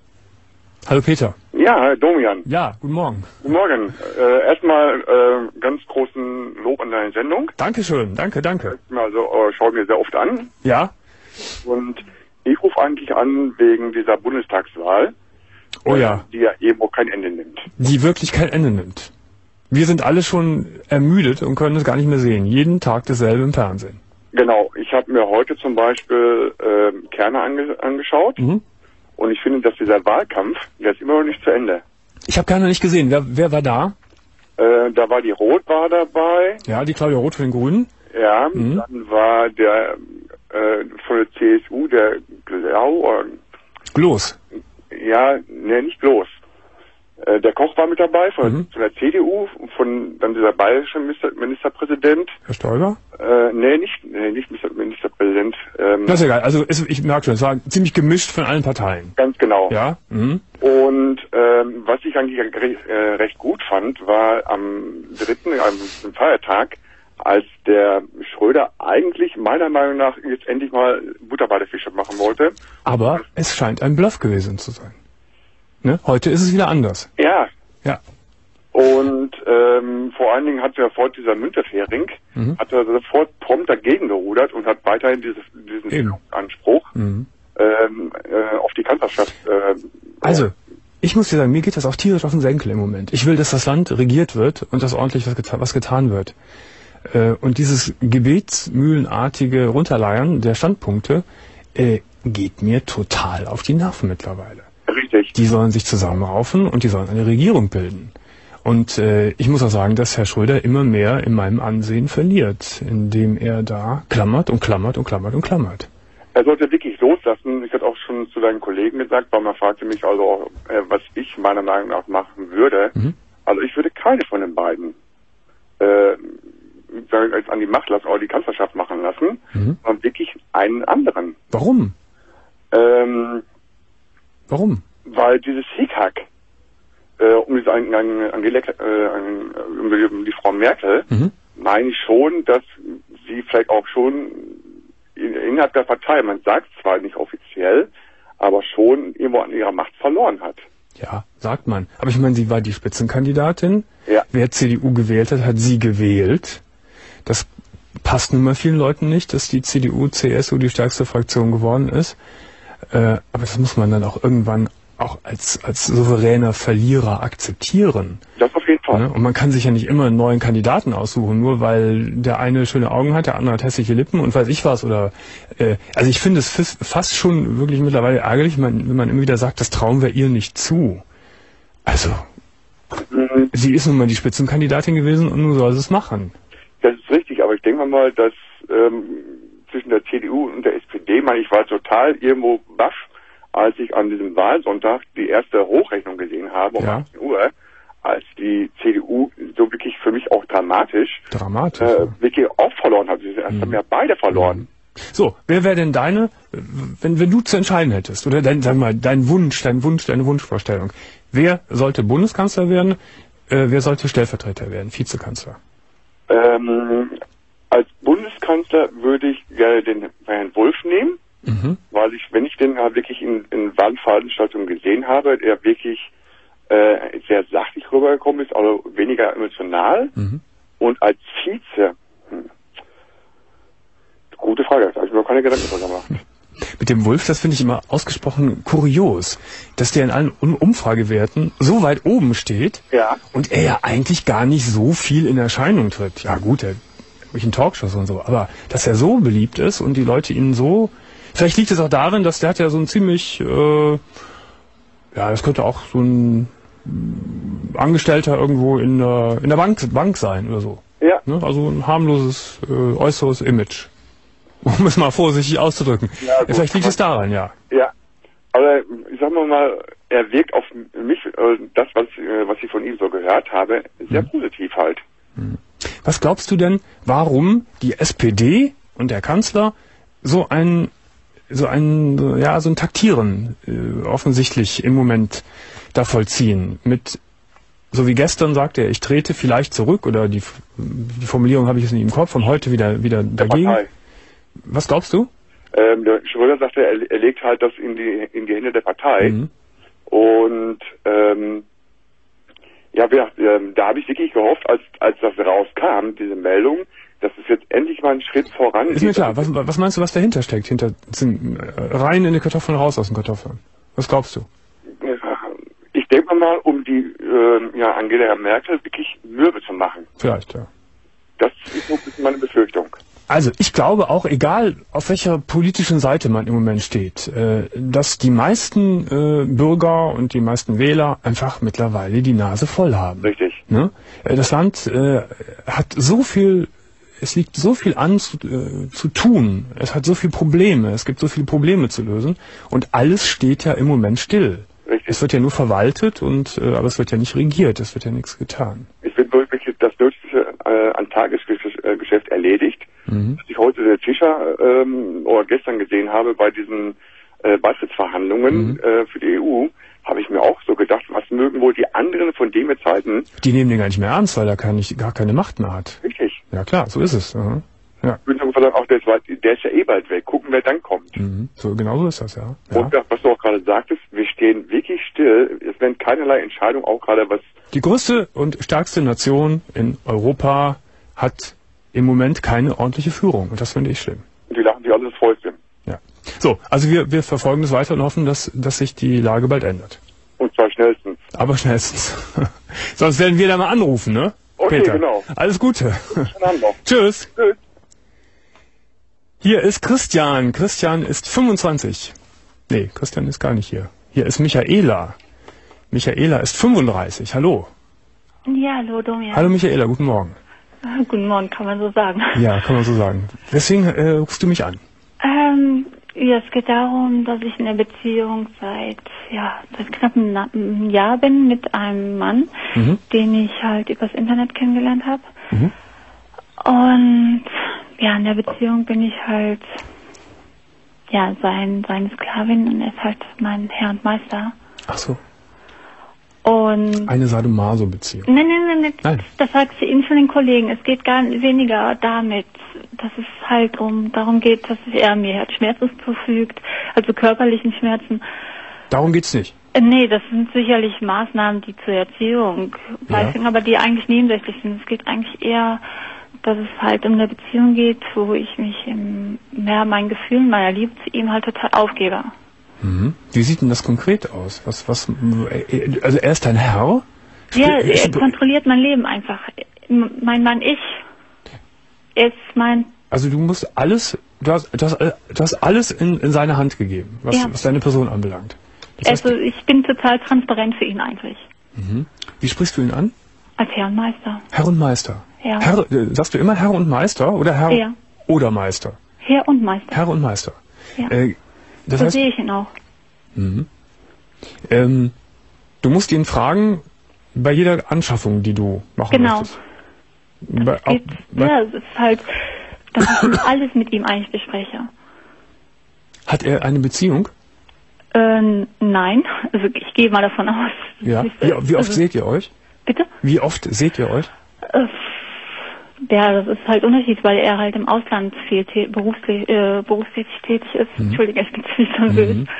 Hallo Peter. Ja, Herr Domian. Ja, guten Morgen. Guten Morgen. Äh, erstmal äh, ganz großen Lob an deine Sendung. Dankeschön, danke, danke. Also äh, schaue mir sehr oft an. Ja. Und ich rufe eigentlich an wegen dieser Bundestagswahl. Oh ja. Die ja eben auch kein Ende nimmt. Die wirklich kein Ende nimmt. Wir sind alle schon ermüdet und können es gar nicht mehr sehen. Jeden Tag dasselbe im Fernsehen. Genau. Ich habe mir heute zum Beispiel äh, Kerner ange angeschaut. Mhm. Und ich finde, dass dieser Wahlkampf, der ist immer noch nicht zu Ende. Ich habe Kerner nicht gesehen. Wer, wer war da? Äh, da war die Roth war dabei. Ja, die Claudia Roth von den Grünen. Ja, mhm. Dann war der äh, von der C S U, der Glau. Gloß. Ja, ne, nicht Gloß. Äh, der Koch war mit dabei von, mhm. von der C D U, von dann dieser bayerische Minister, Ministerpräsident. Herr Stoiber? Äh, nee, nicht, nee, nicht Ministerpräsident. Ähm, das ist egal. Also es, ich merke schon, es war ziemlich gemischt von allen Parteien. Ganz genau. Ja. Mhm. Und ähm, was ich eigentlich äh, recht gut fand, war am dritten, am Feiertag, als der Schröder eigentlich meiner Meinung nach jetzt endlich mal Butter bei der Fische machen wollte. Aber es scheint ein Bluff gewesen zu sein. Ne? Heute ist es wieder anders. Ja. Ja. Und ähm, vor allen Dingen hat ja sofort dieser Müntefering, mhm. hat er sofort prompt dagegen gerudert und hat weiterhin dieses, diesen Anspruch mhm. ähm, äh, auf die Kanzlerschaft. Äh, also, ich muss dir sagen, mir geht das auch tierisch auf den Senkel im Moment. Ich will, dass das Land regiert wird und dass ordentlich was, geta was getan wird. Äh, und dieses gebetsmühlenartige Runterleiern der Standpunkte äh, geht mir total auf die Nerven mittlerweile. Richtig. Die sollen sich zusammenraufen und die sollen eine Regierung bilden. Und äh, ich muss auch sagen, dass Herr Schröder immer mehr in meinem Ansehen verliert, indem er da klammert und klammert und klammert und klammert. Er sollte wirklich loslassen. Ich hatte auch schon zu deinen Kollegen gesagt, weil man fragte mich also, äh, was ich meiner Meinung nach machen würde. Mhm. Also ich würde keine von den beiden äh, jetzt an die Macht lassen oder die Kanzlerschaft machen lassen, mhm. sondern wirklich einen anderen. Warum? Ähm, Warum? Weil dieses Hickhack äh, um, diese, an, an, Angela, äh, an, um die Frau Merkel, mhm. meine ich schon, dass sie vielleicht auch schon in, innerhalb der Partei, man sagt zwar nicht offiziell, aber schon irgendwo an ihrer Macht verloren hat. Ja, sagt man. Aber ich meine, sie war die Spitzenkandidatin. Ja. Wer C D U gewählt hat, hat sie gewählt. Das passt nun mal vielen Leuten nicht, dass die C D U, C S U die stärkste Fraktion geworden ist. Äh, aber das muss man dann auch irgendwann auch als, als souveräner Verlierer akzeptieren. Das auf jeden Fall. Ne? Und man kann sich ja nicht immer einen neuen Kandidaten aussuchen, nur weil der eine schöne Augen hat, der andere hat hässliche Lippen und weiß ich was. Oder äh, also ich finde es fast schon wirklich mittlerweile ärgerlich, wenn man immer wieder sagt, das trauen wir ihr nicht zu. Also, mhm. sie ist nun mal die Spitzenkandidatin gewesen und nun soll sie es machen. Das ist richtig, aber ich denke mal, dass ähm, zwischen der C D U und der S P D, meine ich, war total irgendwo baff, als ich an diesem Wahlsonntag die erste Hochrechnung gesehen habe um ja. achtzehn Uhr, als die C D U so wirklich für mich auch dramatisch, dramatisch äh, ja. wirklich auch verloren hat. Sie mhm. haben ja beide verloren. Mhm. So, wer wäre denn deine, wenn, wenn du zu entscheiden hättest, oder dein, sag mal, dein Wunsch, dein Wunsch, deine Wunschvorstellung, wer sollte Bundeskanzler werden, äh, wer sollte Stellvertreter werden, Vizekanzler? Ähm, als Bundeskanzler würde ich gerne den Herrn Wulff nehmen, mhm. weil ich, wenn ich den wirklich in, in Wahlveranstaltungen gesehen habe, der wirklich äh, sehr sachlich rübergekommen ist, also weniger emotional. Mhm. Und als Vize, hm, gute Frage, da habe ich mir noch keine Gedanken drüber gemacht. Mit dem Wulff, das finde ich immer ausgesprochen kurios, dass der in allen Umfragewerten so weit oben steht ja. und er ja eigentlich gar nicht so viel in Erscheinung tritt. Ja gut, er durch in Talkshows und so, aber dass er so beliebt ist und die Leute ihn so... Vielleicht liegt es auch darin, dass der hat ja so ein ziemlich... Äh, ja, das könnte auch so ein Angestellter irgendwo in der, in der Bank, Bank sein oder so. Ja. Ne? Also ein harmloses, äh, äußeres Image. Um es mal vorsichtig auszudrücken. Ja, gut, vielleicht liegt es daran, ja. Ja, aber ich sag mal, er wirkt auf mich, äh, das, was, äh, was ich von ihm so gehört habe, sehr hm. positiv halt. Hm. Was glaubst du denn, warum die S P D und der Kanzler so einen so ein, ja, so ein Taktieren äh, offensichtlich im Moment da vollziehen. Mit, so wie gestern sagte er, ich trete vielleicht zurück, oder die, die Formulierung habe ich jetzt nicht im Kopf, von heute wieder, wieder dagegen. Was glaubst du? Ähm, der Schröder sagte, er, er legt halt das in die, in die Hände der Partei. Mhm. Und ähm, ja, wir, ähm, da habe ich wirklich gehofft, als als das rauskam, diese Meldung, dass es jetzt endlich mal einen Schritt voran ist. Ist mir klar. Was, was meinst du, was dahinter steckt? Hinter sind, äh, rein in die Kartoffeln, raus aus den Kartoffeln. Was glaubst du? Ich denke mal, um die äh, ja, Angela Merkel wirklich mürbe zu machen. Vielleicht, ja. Das ist so ein bisschen meine Befürchtung. Also ich glaube auch, egal auf welcher politischen Seite man im Moment steht, äh, dass die meisten äh, Bürger und die meisten Wähler einfach mittlerweile die Nase voll haben. Richtig. Ne? Das Land äh, hat so viel, es liegt so viel an zu, äh, zu tun, es hat so viele Probleme, es gibt so viele Probleme zu lösen und alles steht ja im Moment still. Richtig. Es wird ja nur verwaltet, und äh, aber es wird ja nicht regiert, es wird ja nichts getan. Ich bin wirklich das Nötigste äh, an Tagesgeschäft erledigt. Mhm. Dass ich heute der Fischer ähm, oder gestern gesehen habe bei diesen äh, Beitrittsverhandlungen mhm. äh, für die E U, habe ich mir auch so gedacht, was mögen wohl die anderen von dem jetzt halten? Die nehmen den gar nicht mehr ernst, weil er gar, nicht, gar keine Macht mehr hat. Richtig. Ja klar, so ist es. Mhm. Ja. Ich würde sagen, auch der ist, der ist ja eh bald weg. Gucken, wer dann kommt. Mhm. So, genau so ist das, ja. ja. Und was du auch gerade sagtest, wir stehen wirklich still. Es werden keinerlei Entscheidungen, auch gerade was... Die größte und stärkste Nation in Europa hat im Moment keine ordentliche Führung. Und das finde ich schlimm. Und die lachen sich alle das Fäustchen. Ja. So, also wir, wir verfolgen das weiter und hoffen, dass, dass sich die Lage bald ändert. Und zwar schnellstens. Aber schnellstens. Sonst werden wir da mal anrufen, ne? Okay, Peter. genau. Alles Gute. Tschüss. Tschüss. Hier ist Christian. Christian ist fünfundzwanzig. Nee, Christian ist gar nicht hier. Hier ist Michaela. Michaela ist fünfunddreißig. Hallo. Ja, hallo, Domian. Hallo Michaela, guten Morgen. Guten Morgen, kann man so sagen. Ja, kann man so sagen. Deswegen äh, rufst du mich an. Ähm, ja, es geht darum, dass ich in der Beziehung seit, ja, seit knapp einem Jahr bin mit einem Mann, mhm. den ich halt übers Internet kennengelernt habe. Mhm. Und ja, in der Beziehung bin ich halt, ja, sein, seine Sklavin, und er ist halt mein Herr und Meister. Ach so. Und eine Sadomaso-Beziehung. Nein, nein, nein, nein, nein. Das sagst du Ihnen von den Kollegen. Es geht gar weniger damit, dass es halt um darum geht, dass er mir halt Schmerzen zufügt, also körperlichen Schmerzen. Darum geht's nicht? Äh, nee, das sind sicherlich Maßnahmen, die zur Erziehung beifügen, ja. aber die eigentlich nebensächlich sind. Es geht eigentlich eher, dass es halt um eine Beziehung geht, wo ich mich im, mehr meinen Gefühlen, meiner Liebe zu ihm halt total aufgebe. Mhm. Wie sieht denn das konkret aus? Was, was, also er ist dein Herr? Ja, er kontrolliert mein Leben einfach. Mein Mann, ich. Er ist mein... Also du musst alles, du hast, du hast, du hast alles in, in seine Hand gegeben, was, ja. was deine Person anbelangt. Das also heißt, ich bin total transparent für ihn eigentlich. Mhm. Wie sprichst du ihn an? Als Herr und Meister. Herr und Meister. Ja. Herr, sagst du immer Herr und Meister oder Herr ja. oder Meister? Herr und Meister. Herr und Meister. Ja. Äh, das so heißt, sehe ich ihn auch. Mhm. Ähm, du musst ihn fragen bei jeder Anschaffung, die du machen genau. möchtest. Bei, auch, geht, bei, ja, es ist halt, dass ich alles mit ihm eigentlich bespreche. Hat er eine Beziehung? Äh, nein, also ich gehe mal davon aus. Ja. Wie, wie oft also, seht ihr euch? Bitte? Wie oft seht ihr euch? Äh, ja, das ist halt Unterschied, weil er halt im Ausland viel berufstätig, äh, berufstätig tätig ist. Mhm. Entschuldigung, ich bin ziemlich nervös. Mhm.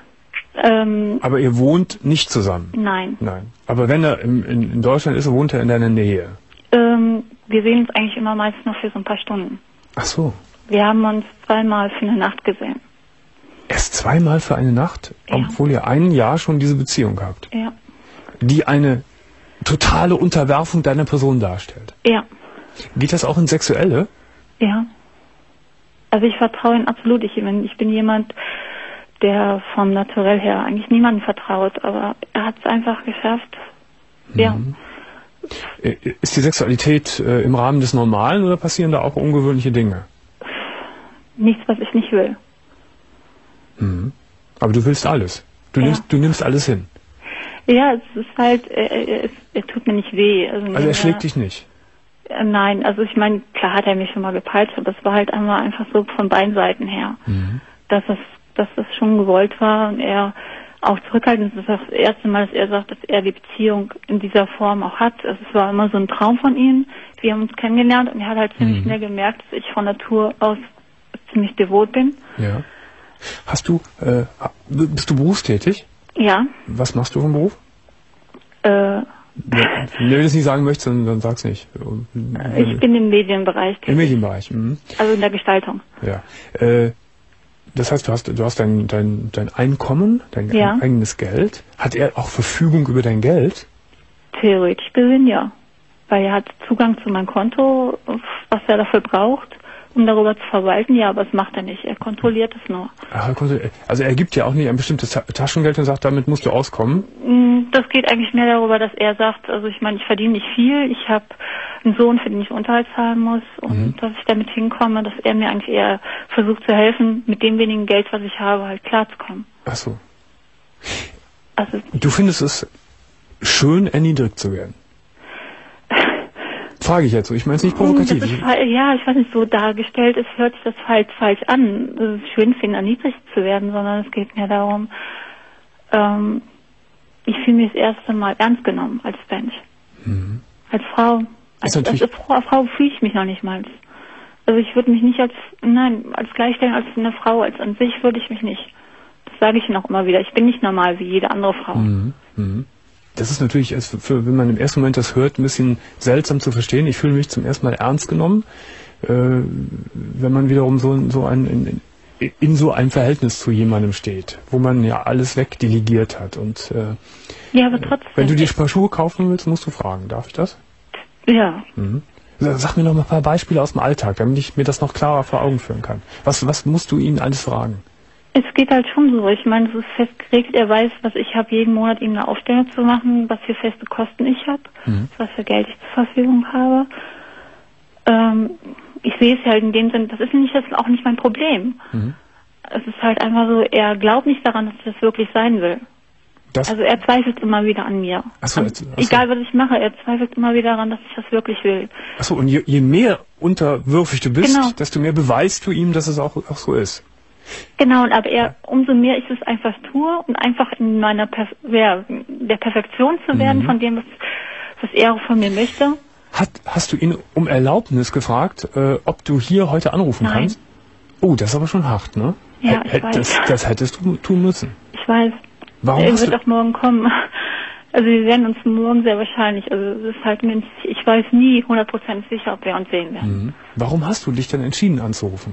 Ähm, Aber ihr wohnt nicht zusammen? Nein. Nein. Aber wenn er im, in, in Deutschland ist, wohnt er in deiner Nähe? Ähm, wir sehen uns eigentlich immer meist nur für so ein paar Stunden. Ach so. Wir haben uns zweimal für eine Nacht gesehen. Erst zweimal für eine Nacht? Ja. Obwohl ihr ein Jahr schon diese Beziehung habt? Ja. Die eine totale Unterwerfung deiner Person darstellt? Ja. Geht das auch ins Sexuelle? Ja. Also ich vertraue ihm absolut. Ich bin, ich bin jemand, der vom Naturell her eigentlich niemandem vertraut, aber er hat es einfach geschafft. Mhm. Ja. Ist die Sexualität äh, im Rahmen des Normalen oder passieren da auch ungewöhnliche Dinge? Nichts, was ich nicht will. Mhm. Aber du willst alles. Du, ja. nimmst, du nimmst alles hin. Ja, es ist halt, er, er, er tut mir nicht weh. Also, also er schlägt dich nicht? Äh, nein, also ich meine, klar hat er mich schon mal gepeitscht, aber es war halt einmal einfach so von beiden Seiten her. Mhm. Dass es dass das schon gewollt war und er auch zurückhaltend. Das ist das erste Mal, dass er sagt, dass er die Beziehung in dieser Form auch hat. Also es war immer so ein Traum von ihm. Wir haben uns kennengelernt und er hat halt ziemlich Mhm. schnell gemerkt, dass ich von Natur aus ziemlich devot bin. Ja. Hast du, äh, bist du berufstätig? Ja. Was machst du vom Beruf? Äh, Wenn du das nicht sagen möchtest, dann, dann sag's nicht. ich bin im Medienbereich tätig. Im Medienbereich. Mhm. Also in der Gestaltung. Ja. Äh, das heißt, du hast, du hast dein, dein, dein Einkommen, dein Ja. eigenes Geld. Hat er auch Verfügung über dein Geld? Theoretisch gesehen ja. Weil er hat Zugang zu meinem Konto, was er dafür braucht, um darüber zu verwalten. Ja, aber das macht er nicht. Er kontrolliert es nur. Ach, also er gibt ja auch nicht ein bestimmtes Ta- Taschengeld und sagt, damit musst du auskommen. Das geht eigentlich mehr darüber, dass er sagt, also ich meine, ich verdiene nicht viel, ich habe einen Sohn, für den ich Unterhalt zahlen muss und Mhm. dass ich damit hinkomme, dass er mir eigentlich eher versucht zu helfen, mit dem wenigen Geld, was ich habe, halt klarzukommen. Ach so. Also Du findest es schön, erniedrigt zu werden? Frage ich jetzt so. Ich meine es nicht provokativ. das ist, fa- ja, ich weiß nicht, so dargestellt ist, hört sich das halt falsch an. Es ist schön, für ihn erniedrigt zu werden, sondern es geht mir darum, ähm, ich fühle mich das erste Mal ernst genommen als Mensch. Mhm. Als Frau. Als, als, natürlich- als Frau, Frau fühle ich mich noch nicht mal. Also ich würde mich nicht als, nein, als gleichstellen als eine Frau, als an sich würde ich mich nicht. Das sage ich Ihnen auch immer wieder. Ich bin nicht normal wie jede andere Frau. Mhm. Mhm. Das ist natürlich, als für, wenn man im ersten Moment das hört, ein bisschen seltsam zu verstehen. Ich fühle mich zum ersten Mal ernst genommen, äh, wenn man wiederum so, so ein, in, in so einem Verhältnis zu jemandem steht, wo man ja alles wegdelegiert hat. Und äh, Ja, aber trotzdem. wenn du dir ein paar Schuhe kaufen willst, musst du fragen. Darf ich das? Ja. Mhm. Sag mir noch mal ein paar Beispiele aus dem Alltag, damit ich mir das noch klarer vor Augen führen kann. Was, was musst du ihn alles fragen? Es geht halt schon so. Ich meine, es ist fest geregelt. Er weiß, was ich habe, jeden Monat ihm eine Aufstellung zu machen, was für feste Kosten ich habe, Mhm. was für Geld ich zur Verfügung habe. Ähm, ich sehe es halt in dem Sinne, das ist nicht, das ist auch nicht mein Problem. Mhm. Es ist halt einfach so, er glaubt nicht daran, dass ich das wirklich sein will. Das, Also er zweifelt immer wieder an mir. Ach so, An- jetzt- ach so. Egal, was ich mache, er zweifelt immer wieder daran, dass ich das wirklich will. achso, und je, je mehr unterwürfig du bist, Genau. desto mehr beweist du ihm, dass es auch, auch so ist. Genau, und aber er, umso mehr ich es einfach tue und einfach in meiner Perf ja, der Perfektion zu werden Mhm. von dem, was, was er auch von mir möchte. Hat, hast du ihn um Erlaubnis gefragt, äh, ob du hier heute anrufen Nein. kannst? Oh, das ist aber schon hart, ne? Ja, ich Hä- weiß. das, das hättest du tun müssen. Ich weiß, Warum er hast wird du, auch morgen kommen. Also wir werden uns morgen sehr wahrscheinlich, also es ist halt, Mensch, ich weiß nie hundertprozentig sicher, ob wir uns sehen werden. Mhm. Warum hast du dich dann entschieden anzurufen?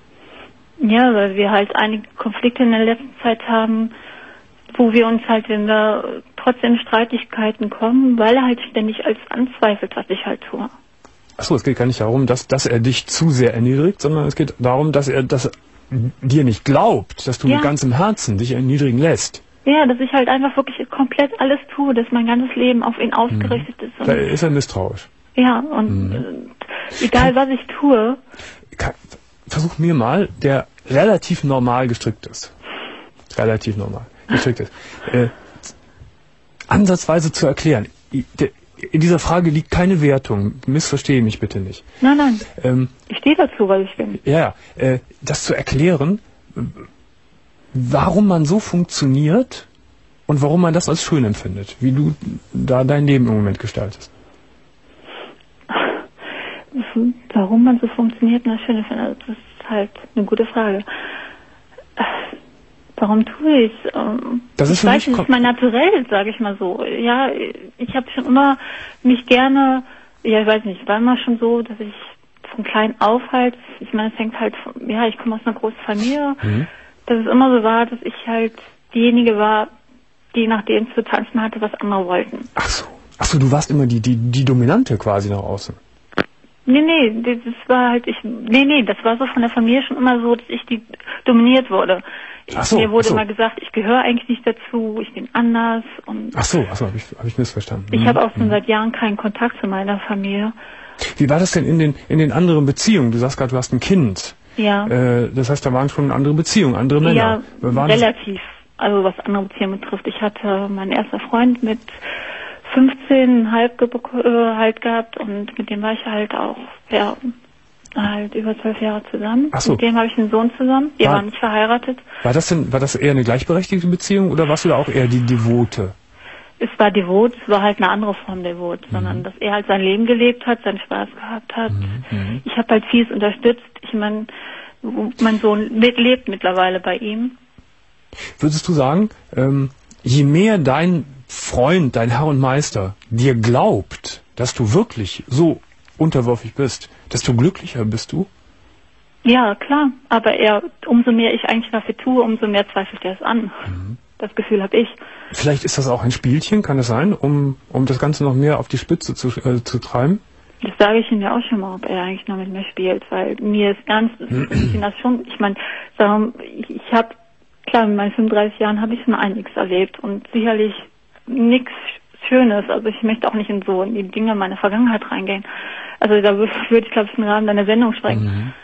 Ja, weil wir halt einige Konflikte in der letzten Zeit haben, wo wir uns halt, wenn wir trotzdem Streitigkeiten kommen, weil er halt ständig alles anzweifelt, was ich halt tue. Achso, es geht gar nicht darum, dass, dass er dich zu sehr erniedrigt, sondern es geht darum, dass er dass er dir nicht glaubt, dass du Ja. mit ganzem Herzen dich erniedrigen lässt. Ja, dass ich halt einfach wirklich komplett alles tue, dass mein ganzes Leben auf ihn ausgerichtet ist. Und Da ist er misstrauisch. ja, und äh, egal was ich tue, Ka- Versuch mir mal, der relativ normal gestrickt ist. Relativ normal gestrickt ist. Äh, ansatzweise zu erklären. I- der- In dieser Frage liegt keine Wertung. Missverstehe mich bitte nicht. nein, nein, Ähm, ich stehe dazu, was ich bin. ja, äh, das zu erklären, äh, warum man so funktioniert und warum man das als schön empfindet, wie du da dein Leben im Moment gestaltest. Warum man so funktioniert, na schön, das ist halt eine gute Frage. Äh, Warum tue ich es? Ähm, Das ist ich für weiß mich nicht, kom- ist mein Naturell, sage ich mal so. Ja, ich habe schon immer mich gerne, ja, ich weiß nicht, war immer schon so, dass ich von klein auf halt, ich meine, es hängt halt, von, ja, ich komme aus einer großen Familie, Mhm. dass es immer so war, dass ich halt diejenige war, die nach dem zu tanzen hatte, was andere wollten. Ach so. Ach so, du warst immer die, die, die Dominante quasi nach außen. Nee, nee, das das war halt, ich, nee, nee, das war so von der Familie schon immer so, dass ich die dominiert wurde. Ich, Ach so, mir wurde ach so. immer gesagt, ich gehöre eigentlich nicht dazu, ich bin anders und Ach so, ach so, habe ich, hab ich missverstanden. ich Mhm. habe auch schon seit Jahren keinen Kontakt zu meiner Familie. Wie war das denn in den, in den anderen Beziehungen? Du sagst gerade, du hast ein Kind. Ja, Äh, das heißt, da waren schon andere Beziehungen, andere Männer. ja, Waren das- relativ. Also was andere Beziehungen betrifft. Ich hatte meinen erster Freund mit fünfzehn halb ge äh, halt gehabt und mit dem war ich halt auch, ja, halt über zwölf Jahre zusammen. Ach so. Mit dem habe ich einen Sohn zusammen. Wir War- waren nicht verheiratet. War das denn, war das eher eine gleichberechtigte Beziehung oder warst du da auch eher die Devote? Es war devot, es war halt eine andere Form devot, sondern dass er halt sein Leben gelebt hat, seinen Spaß gehabt hat. Mhm. Ich habe halt vieles unterstützt. Ich meine, mein Sohn mit, lebt mittlerweile bei ihm. Würdest du sagen, ähm, je mehr dein Freund, dein Herr und Meister dir glaubt, dass du wirklich so unterwürfig bist, desto glücklicher bist du? Ja, klar. Aber er, umso mehr ich eigentlich dafür tue, umso mehr zweifelt er es an. Mhm. Das Gefühl habe ich. Vielleicht ist das auch ein Spielchen, kann es sein, um, um das Ganze noch mehr auf die Spitze zu, äh, zu treiben? Das sage ich ihm ja auch schon mal, ob er eigentlich noch mit mir spielt, weil mir ist ernst, ich das schon, ich meine, ich, ich habe, klar, in meinen fünfunddreißig Jahren habe ich schon einiges erlebt und sicherlich nichts Schönes, also ich möchte auch nicht in so in die Dinge meiner Vergangenheit reingehen. Also da würde ich, glaube ich, den Rahmen deiner Sendung sprengen. Mhm.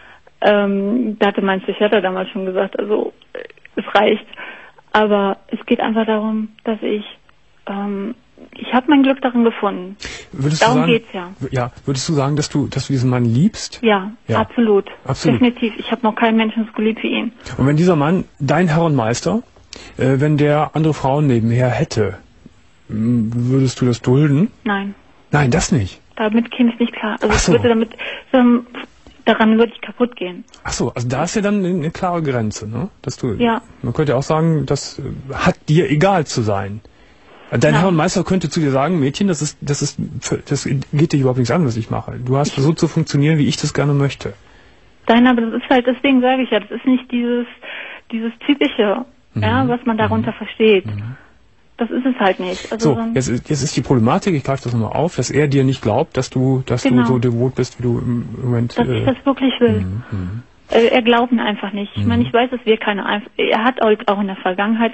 Ähm, da hatte mein Psychiater damals schon gesagt, also es reicht. Aber es geht einfach darum, dass ich, ähm, ich habe mein Glück darin gefunden. Würdest darum du sagen, geht's ja. Ja, würdest du sagen, dass du, dass du diesen Mann liebst? Ja, ja. absolut. absolut. Definitiv. Ich habe noch keinen Menschen so geliebt wie ihn. Und wenn dieser Mann, dein Herr und Meister, äh, wenn der andere Frauen nebenher hätte, würdest du das dulden? Nein. Nein, das nicht. Damit käme ich nicht klar. Also Ach so. ich würde damit, ähm, daran würde ich kaputt gehen. Ach so, also da ist ja dann eine klare Grenze, ne? Dass du, ja. Man könnte ja auch sagen, das hat dir egal zu sein. Dein ja. Herr und Meister könnte zu dir sagen, Mädchen, das ist, das ist, das geht dich überhaupt nichts an, was ich mache. Du hast so zu funktionieren, wie ich das gerne möchte. Nein, aber das ist halt, deswegen sage ich ja, das ist nicht dieses, dieses typische, mhm. ja, was man darunter mhm. versteht. Mhm. Das ist es halt nicht. Also so, jetzt ist, jetzt ist die Problematik, ich greife das nochmal auf, dass er dir nicht glaubt, dass du, dass genau. du so devot bist, wie du im Moment... Dass äh, ich das wirklich will. Mhm. Äh, er glaubt mir einfach nicht. Ich mhm. meine, ich weiß, dass wir keine... Einf er hat auch in der Vergangenheit,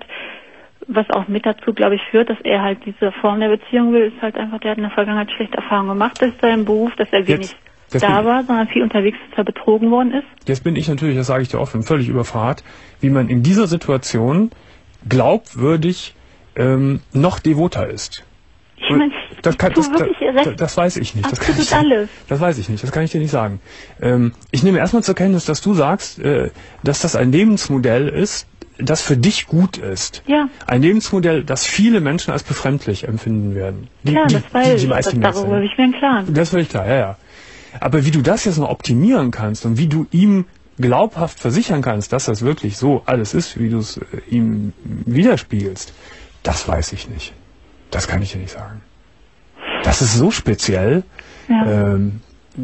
was auch mit dazu, glaube ich, führt, dass er halt diese Form der Beziehung will, ist halt einfach, der hat in der Vergangenheit schlechte Erfahrungen gemacht, dass seinem Beruf, dass er wenig jetzt, da war, sondern viel unterwegs ist, dass er betrogen worden ist. Jetzt bin ich natürlich, das sage ich dir offen, völlig überfragt, wie man in dieser Situation glaubwürdig ähm, noch devoter ist. Ich meine, das, kann, das, das, das, das weiß ich nicht. Das kann ich, alles. Das weiß ich nicht. Das kann ich dir nicht sagen. Ähm, ich nehme erstmal zur Kenntnis, dass du sagst, äh, dass das ein Lebensmodell ist, das für dich gut ist. Ja. Ein Lebensmodell, das viele Menschen als befremdlich empfinden werden. Die, klar, die, das weiß die, die meisten ich. Darüber bin ich mir klar. Das ist völlig klar, ja, ja. Aber wie du das jetzt noch optimieren kannst und wie du ihm glaubhaft versichern kannst, dass das wirklich so alles ist, wie du es äh, ihm widerspiegelst, das weiß ich nicht. Das kann ich dir nicht sagen. Das ist so speziell. Ja. Ähm,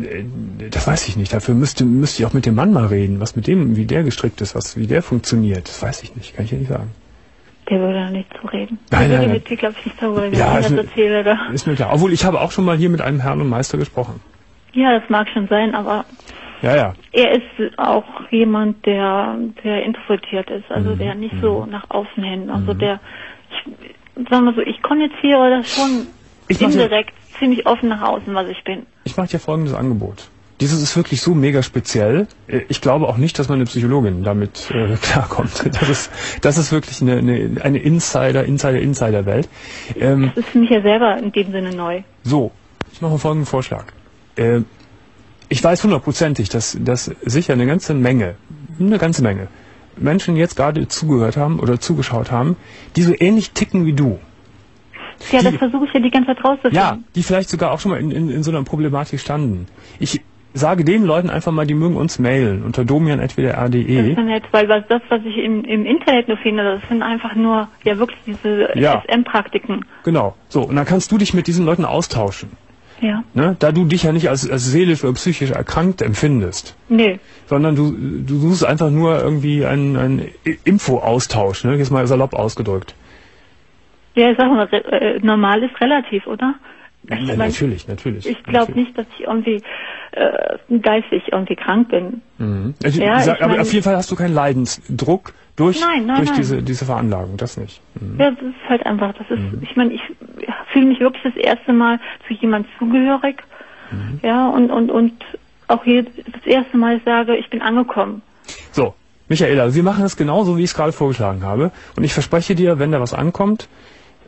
das weiß ich nicht. Dafür müsste, müsste ich auch mit dem Mann mal reden, was mit dem, wie der gestrickt ist, was, wie der funktioniert. Das weiß ich nicht. Kann ich dir nicht sagen. Der würde da nicht zu reden. Nein, der nein, würde nein. mit dir, glaube ich, nicht darüber reden, ja, wenn ich das erzähle. Da. Ist mir klar. Obwohl, ich habe auch schon mal hier mit einem Herrn und Meister gesprochen. Ja, das mag schon sein, aber ja, ja. er ist auch jemand, der, der introvertiert ist, also mhm. der nicht mhm. so nach außen hin, also mhm. der, ich, sagen wir so, ich kommuniziere das schon ich indirekt dir, ziemlich offen nach außen, was ich bin. Ich mache dir folgendes Angebot. Dieses ist wirklich so mega speziell. Ich glaube auch nicht, dass meine Psychologin damit äh, klarkommt. Das ist, das ist wirklich eine, eine, eine Insider, Insider, Insider-Welt. Ähm, das ist für mich ja selber in dem Sinne neu. So, ich mache folgenden Vorschlag. Äh, ich weiß hundertprozentig, dass, dass sicher eine ganze Menge, eine ganze Menge Menschen jetzt gerade zugehört haben oder zugeschaut haben, die so ähnlich ticken wie du. Ja, die, das versuche ich ja die ganze Zeit rauszufinden. Ja, die vielleicht sogar auch schon mal in, in, in so einer Problematik standen. Ich sage den Leuten einfach mal, die mögen uns mailen unter domian at w d r punkt d e. Das ist ja nett, weil was, das, was ich im, im Internet nur finde, das sind einfach nur, ja wirklich diese ja. S M-Praktiken. Genau, so, und dann kannst du dich mit diesen Leuten austauschen. Ja. Ne? Da du dich ja nicht als, als seelisch oder psychisch erkrankt empfindest. Nee. Sondern du, du suchst einfach nur irgendwie einen, einen Info-Austausch, ne? Jetzt mal salopp ausgedrückt. Ja, ich sag mal, äh, normal ist relativ, oder? Ja, ich mein, natürlich, natürlich. Ich glaube nicht, dass ich irgendwie äh, geistig irgendwie krank bin. Mhm. Also, ja, sag, ich aber mein, auf jeden Fall hast du keinen Leidensdruck durch, nein, nein, durch nein. Diese, diese Veranlagung, das nicht. Mhm. Ja, das ist halt einfach, das ist, mhm. ich meine, ich fühle mich wirklich das erste Mal zu jemandem zugehörig, mhm. ja, und, und, und auch hier das erste Mal sage, ich bin angekommen. So, Michaela, wir machen es genauso, wie ich es gerade vorgeschlagen habe. Und ich verspreche dir, wenn da was ankommt,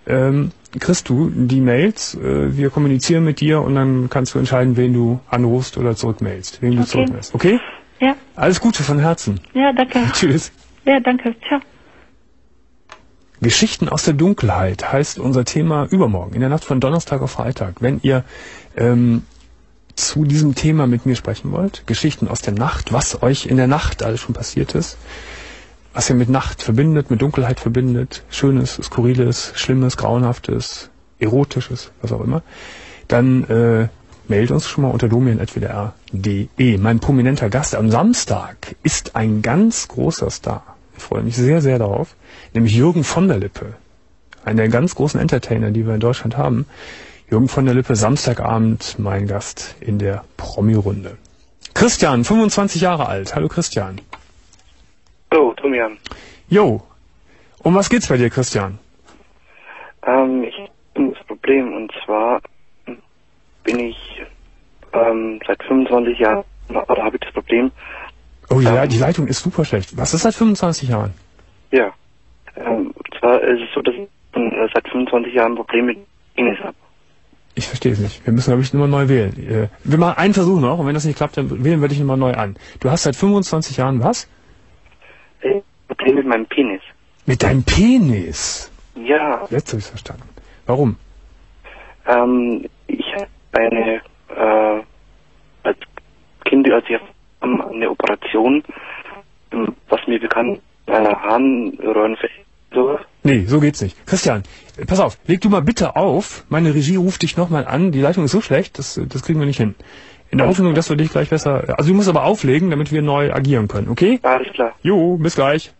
ähm, kriegst du die Mails, äh, wir kommunizieren mit dir und dann kannst du entscheiden, wen du anrufst oder zurückmailst, wen du Okay. zurückmailst. Okay? Ja. Alles Gute von Herzen. Ja, danke. Tschüss. Ja, danke. Ciao. Geschichten aus der Dunkelheit heißt unser Thema übermorgen, in der Nacht von Donnerstag auf Freitag. Wenn ihr ähm, zu diesem Thema mit mir sprechen wollt, Geschichten aus der Nacht, was euch in der Nacht alles schon passiert ist, was ihr mit Nacht verbindet, mit Dunkelheit verbindet, Schönes, Skurriles, Schlimmes, Grauenhaftes, Erotisches, was auch immer, dann äh, meldet uns schon mal unter domian at w d r punkt d e. Mein prominenter Gast am Samstag ist ein ganz großer Star. Ich freue mich sehr, sehr darauf. Nämlich Jürgen von der Lippe. Einer der ganz großen Entertainer, die wir in Deutschland haben. Jürgen von der Lippe, Samstagabend, mein Gast in der Promi-Runde. Christian, fünfundzwanzig Jahre alt. Hallo Christian. Hallo, Domian. Jo. Um was geht's bei dir, Christian? Ähm, ich habe das Problem, und zwar bin ich ähm, seit fünfundzwanzig Jahren, oder habe ich das Problem. Oh ja, ähm, die Leitung ist super schlecht. Was ist seit fünfundzwanzig Jahren? Ja. Ähm, und zwar ist es so, dass ich äh, seit fünfundzwanzig Jahren Probleme mit Penis habe. Ich verstehe es nicht. Wir müssen, glaube ich, nochmal neu wählen. Äh, wir machen einen Versuch noch, und wenn das nicht klappt, dann wählen wir dich nochmal neu an. Du hast seit fünfundzwanzig Jahren was? Äh, Probleme mit meinem Penis. Mit deinem Penis? Ja. Jetzt habe ich es verstanden. Warum? Ähm, ich habe eine, äh, als Kind, als ich eine Operation, was mir bekannt, einer Harnröhrenverletzung, sowas. Nee, so geht's nicht. Christian, pass auf, leg du mal bitte auf. Meine Regie ruft dich nochmal an. Die Leitung ist so schlecht, das, das kriegen wir nicht hin. In der Hoffnung, dass wir dich gleich besser... Also du musst aber auflegen, damit wir neu agieren können, okay? Alles klar. Jo, bis gleich.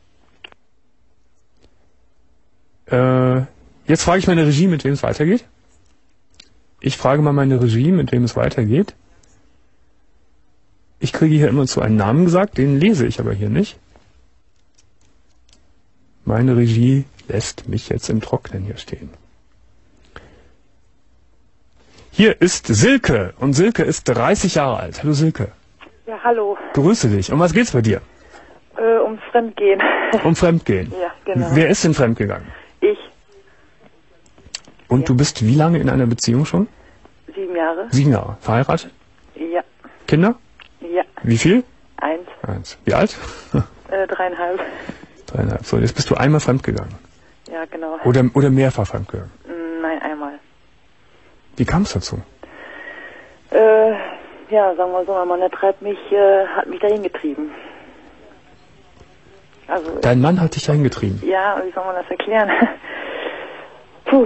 Äh, jetzt frage ich meine Regie, mit wem es weitergeht. Ich frage mal meine Regie, mit wem es weitergeht. Ich kriege hier immer zu einen Namen gesagt, den lese ich aber hier nicht. Meine Regie lässt mich jetzt im Trocknen hier stehen. Hier ist Silke, und Silke ist dreißig Jahre alt. Hallo Silke. Ja, hallo. Grüße dich. Um was geht's bei dir? Äh, ums Fremdgehen. Um Fremdgehen. Ja, genau. Wer ist denn fremdgegangen? Ich. Und Ja. du bist wie lange in einer Beziehung schon? Sieben Jahre. Sieben Jahre. Verheiratet? Ja. Kinder? Ja. Wie viel? Eins. Eins. Wie alt? Äh, dreieinhalb. Dreieinhalb. So, jetzt bist du einmal fremdgegangen. Ja, genau. Oder, oder mehrfach fremdgegangen. Nein, einmal. Wie kam es dazu? Äh, ja, sagen wir so, mein Mann, der treibt mich, äh, hat mich dahin getrieben. Also, Dein Mann hat dich dahin getrieben. ja, wie soll man das erklären? Puh.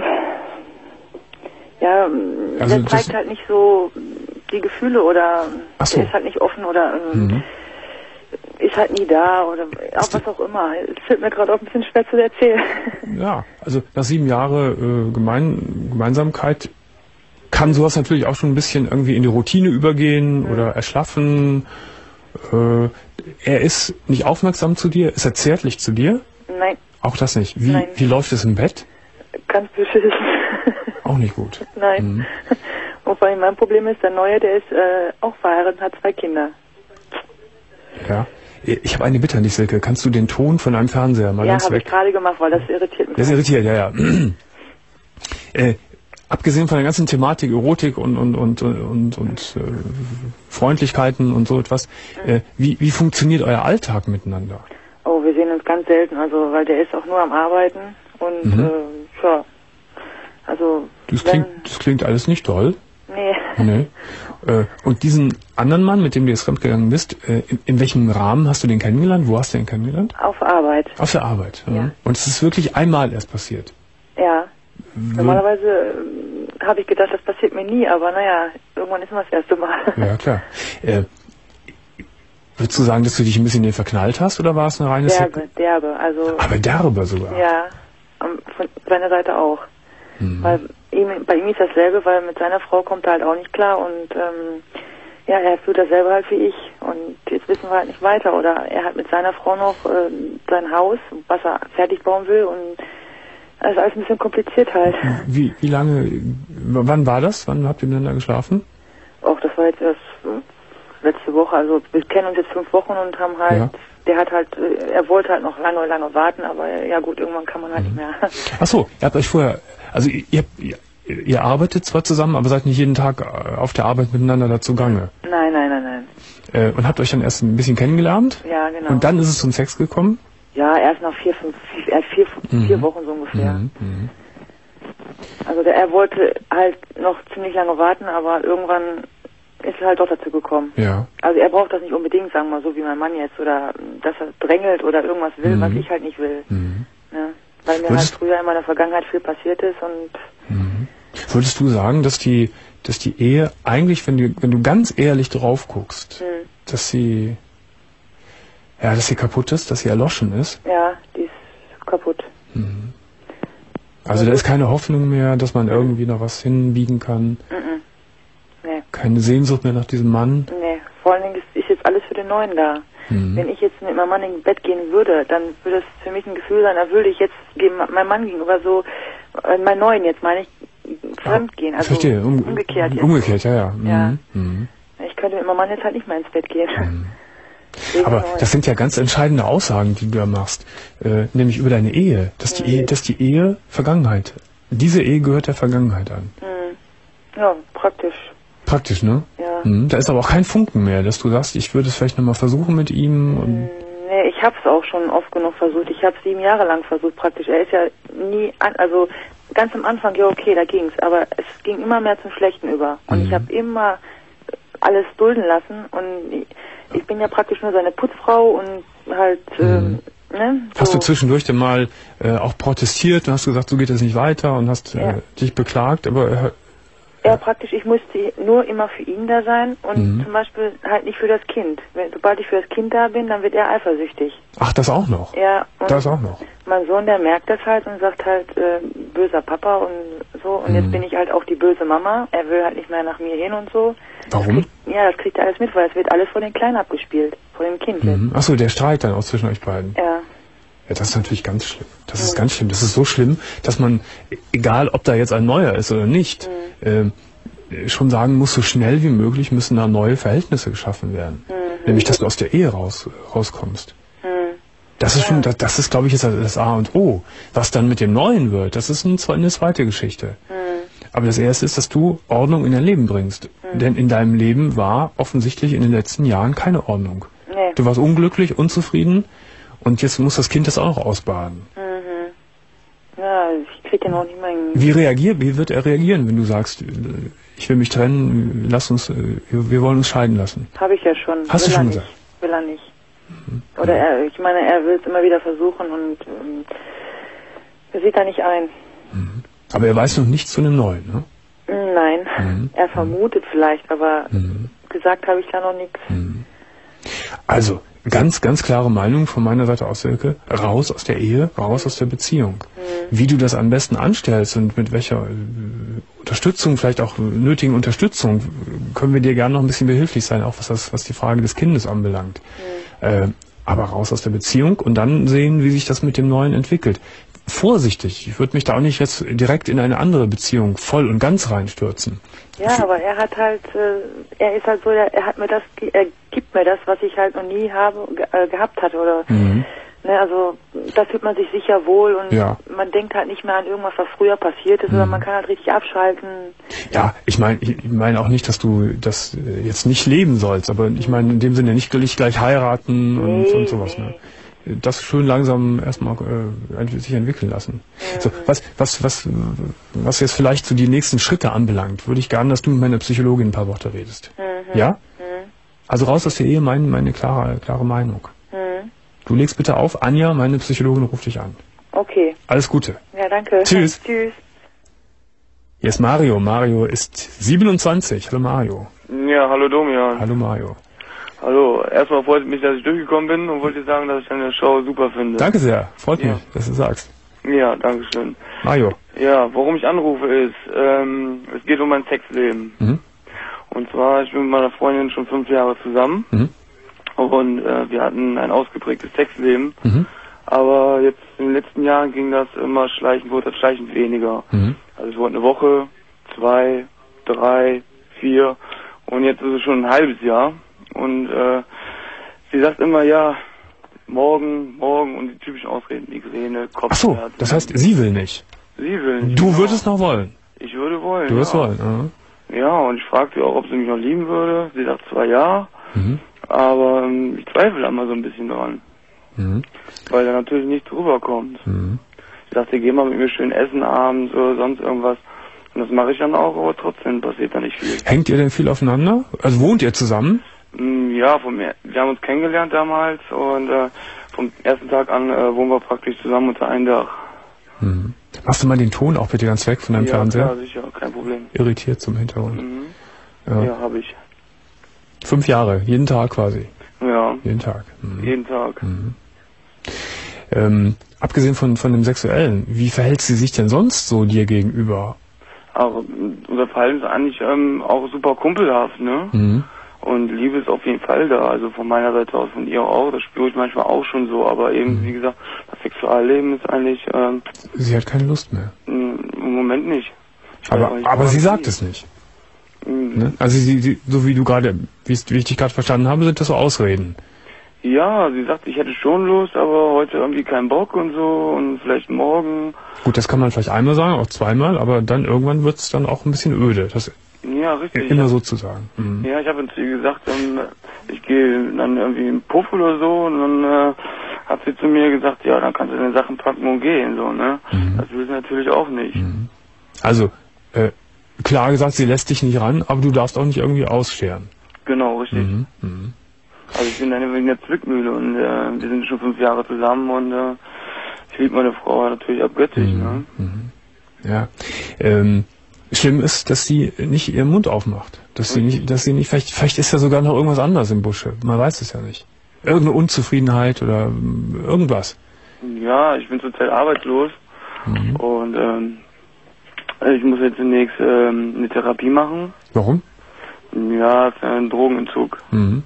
Ja, Also der das- zeigt halt nicht so die Gefühle oder Ach so. der ist halt nicht offen oder ähm, Mhm. ist halt nie da oder auch was auch immer. Es fällt mir gerade auch ein bisschen schwer zu erzählen. Ja, also nach sieben Jahren äh, Gemein Gemeinsamkeit kann sowas natürlich auch schon ein bisschen irgendwie in die Routine übergehen Mhm. oder erschlaffen. Äh, er ist nicht aufmerksam zu dir, ist er zärtlich zu dir? Nein, Auch das nicht. Wie, Nein. wie läuft es im Bett? ganz beschissen. Auch nicht gut. Nein. Mhm. Und vor allem mein Problem ist, der Neue, der ist äh, auch verheiratet und hat zwei Kinder. Ja. Ich habe eine Bitte an dich, Silke. Kannst du den Ton von deinem Fernseher mal Ja, ganz habe ich weg? gerade gemacht, weil das irritiert mich. Das irritiert, ja, ja. äh, abgesehen von der ganzen Thematik Erotik und und und und, und äh, Freundlichkeiten und so etwas, äh, wie wie funktioniert euer Alltag miteinander? Oh, wir sehen uns ganz selten, also weil der ist auch nur am Arbeiten und Mhm. äh, ja, also Das wenn- klingt das klingt alles nicht toll. nee, Nee. Äh, und diesen anderen Mann, mit dem du jetzt fremdgegangen bist, äh, in, in welchem Rahmen hast du den kennengelernt? Wo hast du den kennengelernt? auf Arbeit. Auf der Arbeit. Ja. Ja. Und es ist wirklich einmal erst passiert. Ja, normalerweise äh, habe ich gedacht, das passiert mir nie, aber naja, irgendwann ist immer das erste Mal. Ja, klar. Äh, würdest du sagen, dass du dich ein bisschen in den verknallt hast, oder war es eine reine Sek- Derbe, derbe, also Aber derbe sogar. ja, am- von seiner Seite auch. Mhm. Weil ihm, bei ihm ist dasselbe, weil mit seiner Frau kommt er halt auch nicht klar und ähm, ja, er fühlt dasselbe halt wie ich und jetzt wissen wir halt nicht weiter. Oder er hat mit seiner Frau noch äh, sein Haus, was er fertig bauen will und das ist alles ein bisschen kompliziert halt. Wie, wie lange, w- wann war das? Wann habt ihr miteinander geschlafen? Auch das war jetzt erst äh, letzte Woche, also wir kennen uns jetzt fünf Wochen und haben halt Ja. der hat halt, äh, er wollte halt noch lange, lange warten, aber äh, ja gut, irgendwann kann man halt mhm. nicht mehr. Ach so, ihr habt euch vorher, also ihr, ihr, ihr arbeitet zwar zusammen, aber seid nicht jeden Tag auf der Arbeit miteinander da zugange. Nein, nein, nein, nein. Äh, und habt euch dann erst ein bisschen kennengelernt? Ja, genau. Und dann ist es zum Sex gekommen? Ja, erst nach vier, fünf, vier, vier, mhm. vier Wochen so ungefähr. Mhm. Mhm. Also der, er wollte halt noch ziemlich lange warten, aber irgendwann ist er halt doch dazu gekommen. Ja. Also er braucht das nicht unbedingt, sagen wir mal so wie mein Mann jetzt, oder dass er drängelt oder irgendwas will, mhm. was ich halt nicht will. Mhm. Ne? Weil mir Würdest halt früher in meiner Vergangenheit viel passiert ist und... Mhm. Würdest du sagen, dass die, dass die Ehe eigentlich, wenn du, wenn du ganz ehrlich drauf guckst, mhm. dass sie, ja, dass sie kaputt ist, dass sie erloschen ist? Ja, die ist kaputt. Mhm. Also da ist keine Hoffnung mehr, dass man irgendwie noch was hinbiegen kann? Mhm. Nee. Keine Sehnsucht mehr nach diesem Mann? Nee, vor allen Dingen ist, ist jetzt alles für den Neuen da. Mhm. Wenn ich jetzt mit meinem Mann ins Bett gehen würde, dann würde es für mich ein Gefühl sein, da würde ich jetzt meinem Mann gegenüber so, äh, mein Neuen jetzt meine ich, fremd gehen. Also verstehe, um, umgekehrt jetzt. Umgekehrt, ja, ja. Mhm. ja. Mhm. Ich könnte mit meinem Mann jetzt halt nicht mehr ins Bett gehen. Mhm. Aber das sind ja ganz entscheidende Aussagen, die du da machst, äh, nämlich über deine Ehe, dass die Ehe, dass die Ehe Vergangenheit, diese Ehe gehört der Vergangenheit an. Mhm. Ja, praktisch. Praktisch, ne? Ja. Mhm. Da ist aber auch kein Funken mehr, dass du sagst, ich würde es vielleicht nochmal versuchen mit ihm. Und nee, ich habe es auch schon oft genug versucht. Ich habe sieben Jahre lang versucht, praktisch. Er ist ja nie, an, also ganz am Anfang, ja okay, da ging's, aber es ging immer mehr zum Schlechten über. Und mhm. ich habe immer alles dulden lassen und ich, ich bin ja praktisch nur seine Putzfrau und halt, mhm. ähm, ne? So. Hast du zwischendurch denn mal äh, auch protestiert und hast gesagt, so geht das nicht weiter und hast äh, ja. dich beklagt, aber äh, ja, praktisch, ich musste nur immer für ihn da sein und mhm. zum Beispiel halt nicht für das Kind. Wenn, sobald ich für das Kind da bin, dann wird er eifersüchtig. Ach, das auch noch? Ja. Und das auch noch? Mein Sohn, der merkt das halt und sagt halt, äh, böser Papa und so. Und mhm. jetzt bin ich halt auch die böse Mama. Er will halt nicht mehr nach mir hin und so. Warum? Das kriegt, ja, das kriegt er alles mit, weil es wird alles von den Kleinen abgespielt. Von dem Kind. Mhm. Achso, der Streit dann auch zwischen euch beiden. Ja. Ja, das ist natürlich ganz schlimm. Das mhm. ist ganz schlimm. Das ist so schlimm, dass man, egal ob da jetzt ein neuer ist oder nicht, mhm. äh, schon sagen muss, so schnell wie möglich müssen da neue Verhältnisse geschaffen werden. Mhm. Nämlich, dass du aus der Ehe raus, rauskommst. Mhm. Das ist ja. schon, das, das ist, glaube ich, jetzt das A und O. Was dann mit dem Neuen wird, das ist eine, eine zweite Geschichte. Mhm. Aber das Erste ist, dass du Ordnung in dein Leben bringst. Mhm. Denn in deinem Leben war offensichtlich in den letzten Jahren keine Ordnung. Nee. Du warst unglücklich, unzufrieden und jetzt muss das Kind das auch noch ausbaden. Mhm. Ja, ich krieg ja noch nicht meinen... Wie reagiert, wie wird er reagieren, wenn du sagst, ich will mich trennen, lass uns, wir wollen uns scheiden lassen? Habe ich ja schon. Hast will du schon nicht. gesagt? Will er nicht. Mhm. Oder er, ich meine, er will es immer wieder versuchen und ähm, er sieht da nicht ein. Mhm. Aber er weiß noch nichts zu einem Neuen, ne? Nein, mhm. er vermutet mhm. vielleicht, aber mhm. gesagt habe ich da noch nichts. Mhm. Also, ganz, ganz klare Meinung von meiner Seite aus, Silke, raus aus der Ehe, raus aus der Beziehung. Mhm. Wie du das am besten anstellst und mit welcher äh, Unterstützung, vielleicht auch nötigen Unterstützung, können wir dir gerne noch ein bisschen behilflich sein, auch was das, was die Frage des Kindes anbelangt. Mhm. Äh, aber raus aus der Beziehung und dann sehen, wie sich das mit dem Neuen entwickelt. Vorsichtig, ich würde mich da auch nicht jetzt direkt in eine andere Beziehung voll und ganz reinstürzen. Ja, aber er hat halt, äh, er ist halt so, er, er hat mir das, er gibt mir das, was ich halt noch nie habe, ge, äh, gehabt hatte, oder, mhm. ne, also, da fühlt man sich sicher wohl und ja. man denkt halt nicht mehr an irgendwas, was früher passiert ist, mhm. sondern man kann halt richtig abschalten. Ja, ich meine, ich meine auch nicht, dass du das jetzt nicht leben sollst, aber ich meine in dem Sinne nicht gleich, gleich heiraten und, nee, und sowas, nee. ne. Das schön langsam erstmal äh, sich entwickeln lassen. Mhm. So, was, was, was, was jetzt vielleicht so die nächsten Schritte anbelangt, würde ich gerne, dass du mit meiner Psychologin ein paar Worte redest. Mhm. Ja? Mhm. Also raus aus der Ehe, mein, meine klare, klare Meinung. Mhm. Du legst bitte auf, Anja, meine Psychologin ruft dich an. Okay. Alles Gute. Ja, danke. Tschüss. Tschüss. Hier ist Mario. Mario ist siebenundzwanzig. Hallo Mario. Ja, hallo Domian. Hallo Mario. Hallo, erstmal freut mich, dass ich durchgekommen bin und wollte sagen, dass ich deine Show super finde. Danke sehr, freut ja. mich, dass du sagst. Ja, danke schön. Mario. Ja, warum ich anrufe ist, ähm, es geht um mein Sexleben. Mhm. Und zwar, ich bin mit meiner Freundin schon fünf Jahre zusammen mhm. und äh, wir hatten ein ausgeprägtes Sexleben. Mhm. Aber jetzt in den letzten Jahren ging das immer schleichend, wurde das schleichend weniger. Mhm. Also es wurde eine Woche, zwei, drei, vier und jetzt ist es schon ein halbes Jahr. Und äh, sie sagt immer, ja, morgen, morgen und die typischen Ausreden, Migräne, Kopfschmerzen. Ach so, das heißt, sie will nicht. Sie will nicht. Du genau. würdest noch wollen. Ich würde wollen. Du würdest ja. wollen, aha. Ja, und ich fragte sie auch, ob sie mich noch lieben würde. Sie sagt zwar ja, mhm. aber ähm, ich zweifle da mal so ein bisschen dran. Mhm. Weil da natürlich nichts rüberkommt. Mhm. Ich dachte, geh mal mit mir schön essen abends oder sonst irgendwas. Und das mache ich dann auch, aber trotzdem passiert da nicht viel. Hängt ihr denn viel aufeinander? Also wohnt ihr zusammen? Ja, vom, wir haben uns kennengelernt damals und äh, vom ersten Tag an äh, wohnen wir praktisch zusammen unter einem Dach. Mhm. Machst du mal den Ton auch bitte ganz weg von deinem ja, Fernseher? Ja, sicher, kein Problem. Irritiert zum Hintergrund. Mhm. Ja, ja habe ich. Fünf Jahre, jeden Tag quasi. Ja. Jeden Tag. Mhm. Jeden Tag. Mhm. Ähm, abgesehen von, von dem Sexuellen, wie verhält sie sich denn sonst so dir gegenüber? Aber unser Verhalten ist eigentlich ähm, auch super kumpelhaft, ne? Mhm. Und Liebe ist auf jeden Fall da, also von meiner Seite aus, von ihr auch, das spüre ich manchmal auch schon so, aber eben, mhm. wie gesagt, das Sexualleben ist eigentlich... Ähm, sie hat keine Lust mehr. Im Moment nicht. Ich aber nicht, aber sie sagt es nicht. Mhm. Ne? Also sie, sie, so wie du gerade, wie, wie ich dich gerade verstanden habe, sind das so Ausreden. Ja, sie sagt, ich hätte schon Lust, aber heute irgendwie keinen Bock und so und vielleicht morgen. Gut, das kann man vielleicht einmal sagen, auch zweimal, aber dann irgendwann wird es dann auch ein bisschen öde. Das ja, richtig. Immer so zu sagen. Mhm. Ja, ich habe zu ihr gesagt, ähm, ich gehe dann irgendwie im Puff oder so und dann äh, hat sie zu mir gesagt, ja, dann kannst du deine Sachen packen und gehen, so, ne? Mhm. Das will sie natürlich auch nicht. Mhm. Also, äh, klar gesagt, sie lässt dich nicht ran, aber du darfst auch nicht irgendwie ausscheren. Genau, richtig. Mhm. Mhm. Also ich bin eine in der Zwickmühle und äh, wir sind schon fünf Jahre zusammen und äh, ich liebe meine Frau natürlich abgöttisch, mhm. ne? Mhm. Ja, ähm, schlimm ist, dass sie nicht ihren Mund aufmacht. Dass sie nicht, dass sie nicht, vielleicht, vielleicht ist ja sogar noch irgendwas anderes im Busche. Man weiß es ja nicht. Irgendeine Unzufriedenheit oder irgendwas. Ja, ich bin zurzeit arbeitslos mhm. und ähm, ich muss jetzt zunächst ähm, eine Therapie machen. Warum? Ja, für einen Drogenentzug. Mhm.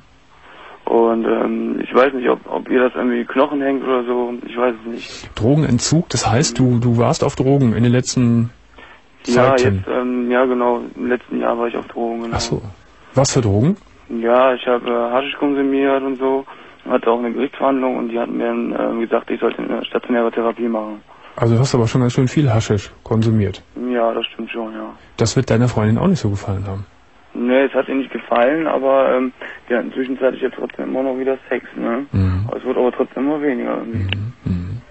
Und ähm, ich weiß nicht, ob, ob ihr das irgendwie Knochen hängt oder so. Ich weiß es nicht. Drogenentzug, das heißt, du, du warst auf Drogen in den letzten Ja, Zeiten. jetzt, ähm, ja genau, im letzten Jahr war ich auf Drogen. Genau. Ach so. Was für Drogen? Ja, ich habe äh, Haschisch konsumiert und so. Hatte auch eine Gerichtsverhandlung und die hatten mir äh, gesagt, ich sollte eine stationäre Therapie machen. Also du hast aber schon ganz schön viel Haschisch konsumiert. Ja, das stimmt schon, ja. Das wird deiner Freundin auch nicht so gefallen haben. Nee, es hat ihr nicht gefallen, aber ähm, ja, inzwischen hatte ich ja trotzdem immer noch wieder Sex, ne? Mhm. Es wird aber trotzdem immer weniger irgendwie. Mhm.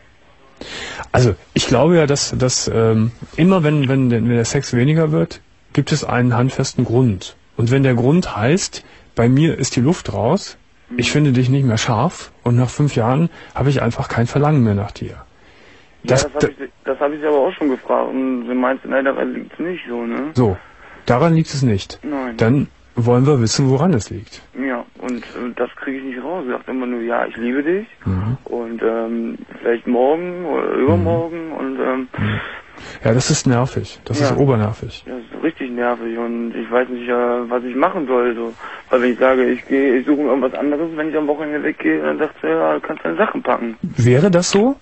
Also ich glaube ja, dass, dass ähm, immer wenn, wenn, wenn der Sex weniger wird, gibt es einen handfesten Grund. Und wenn der Grund heißt, bei mir ist die Luft raus, mhm. ich finde dich nicht mehr scharf und nach fünf Jahren habe ich einfach kein Verlangen mehr nach dir. Das, ja, das habe ich, das hab ich sie aber auch schon gefragt und sie meinte, nein, daran liegt es nicht so, ne? So, daran liegt es nicht. Nein. Dann wollen wir wissen, woran es liegt. Ja, und äh, das kriege ich nicht raus. Sie sagt immer nur, ja, ich liebe dich mhm. und ähm, vielleicht morgen oder übermorgen mhm. und ähm, ja, das ist nervig. Das ja. ist obernervig. Ja, das ist richtig nervig und ich weiß nicht, äh, was ich machen soll. So. Weil wenn ich sage, ich gehe, ich suche irgendwas anderes, wenn ich am Wochenende weggehe, dann sagt sie, ja, du kannst deine Sachen packen. Wäre das so?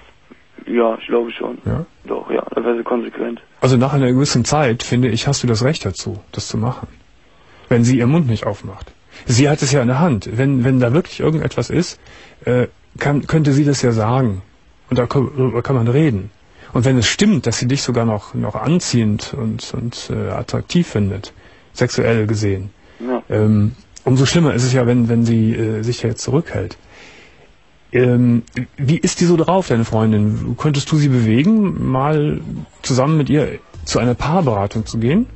Ja, ich glaube schon. Ja? Doch, ja, das wäre so konsequent. Also nach einer gewissen Zeit, finde ich, hast du das Recht dazu, das zu machen. Wenn sie ihren Mund nicht aufmacht. Sie hat es ja in der Hand. Wenn, wenn da wirklich irgendetwas ist, äh, kann, könnte sie das ja sagen. Und da kann, kann man reden. Und wenn es stimmt, dass sie dich sogar noch, noch anziehend und, und äh, attraktiv findet, sexuell gesehen, ja. ähm, umso schlimmer ist es ja, wenn, wenn sie äh, sich jetzt zurückhält. Ähm, wie ist die so drauf, deine Freundin? Könntest du sie bewegen, mal zusammen mit ihr zu einer Paarberatung zu gehen?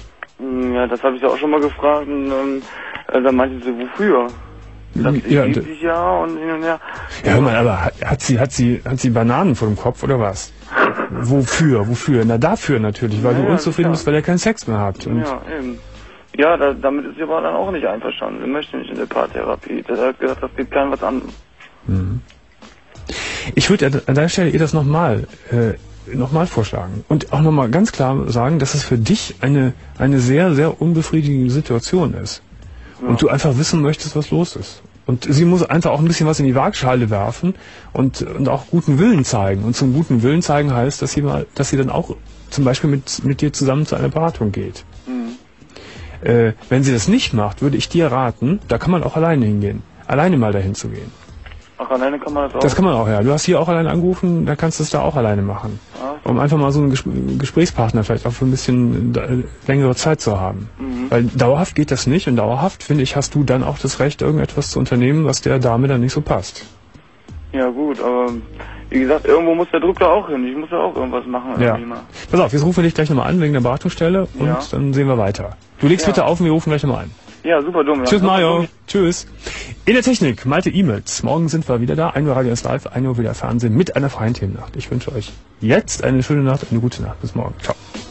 Ja, das habe ich ja auch schon mal gefragt und ähm, äh, dann meinte sie, wofür? Ich ja, liebe dich ja und hin und her. Ja, hör mal, aber hat, hat sie, hat sie, hat sie Bananen vor dem Kopf oder was? Wofür, wofür? Na dafür natürlich, weil ja, du unzufrieden ja. bist, weil ihr keinen Sex mehr habt. Und ja, eben. Ja, da, damit ist sie aber dann auch nicht einverstanden. Sie möchte nicht in der Paartherapie. Das hat gesagt, das gibt keinem was an. Mhm. Ich würde an der Stelle ihr das nochmal äh, nochmal vorschlagen und auch nochmal ganz klar sagen, dass es für dich eine, eine sehr, sehr unbefriedigende Situation ist. Ja. Und du einfach wissen möchtest, was los ist. Und sie muss einfach auch ein bisschen was in die Waagschale werfen und, und auch guten Willen zeigen. Und zum guten Willen zeigen heißt, dass sie mal, dass sie dann auch zum Beispiel mit, mit dir zusammen zu einer Beratung geht. Mhm. Äh, wenn sie das nicht macht, würde ich dir raten, da kann man auch alleine hingehen. Alleine mal dahin zu gehen. Ach, alleine kann man das auch? Das kann man auch, ja. Du hast hier auch alleine angerufen, da kannst du es da auch alleine machen. Ah, so. Um einfach mal so einen Ges Gesprächspartner vielleicht auch für ein bisschen längere Zeit zu haben. Mhm. Weil dauerhaft geht das nicht und dauerhaft, finde ich, hast du dann auch das Recht, irgendetwas zu unternehmen, was der Dame dann nicht so passt. Ja gut, aber wie gesagt, irgendwo muss der Druck da auch hin. Ich muss da auch irgendwas machen. Ja. Mal. Pass auf, jetzt rufen wir dich gleich nochmal an wegen der Beratungsstelle und ja. dann sehen wir weiter. Du legst ja. bitte auf und wir rufen gleich nochmal an. Ja, super dumm. Tschüss Mario. Tschüss. In der Technik, Malte E-Mails. Morgen sind wir wieder da. ein Uhr Radio ist live, ein Uhr wieder Fernsehen mit einer freien Themennacht. Ich wünsche euch jetzt eine schöne Nacht, eine gute Nacht. Bis morgen. Ciao.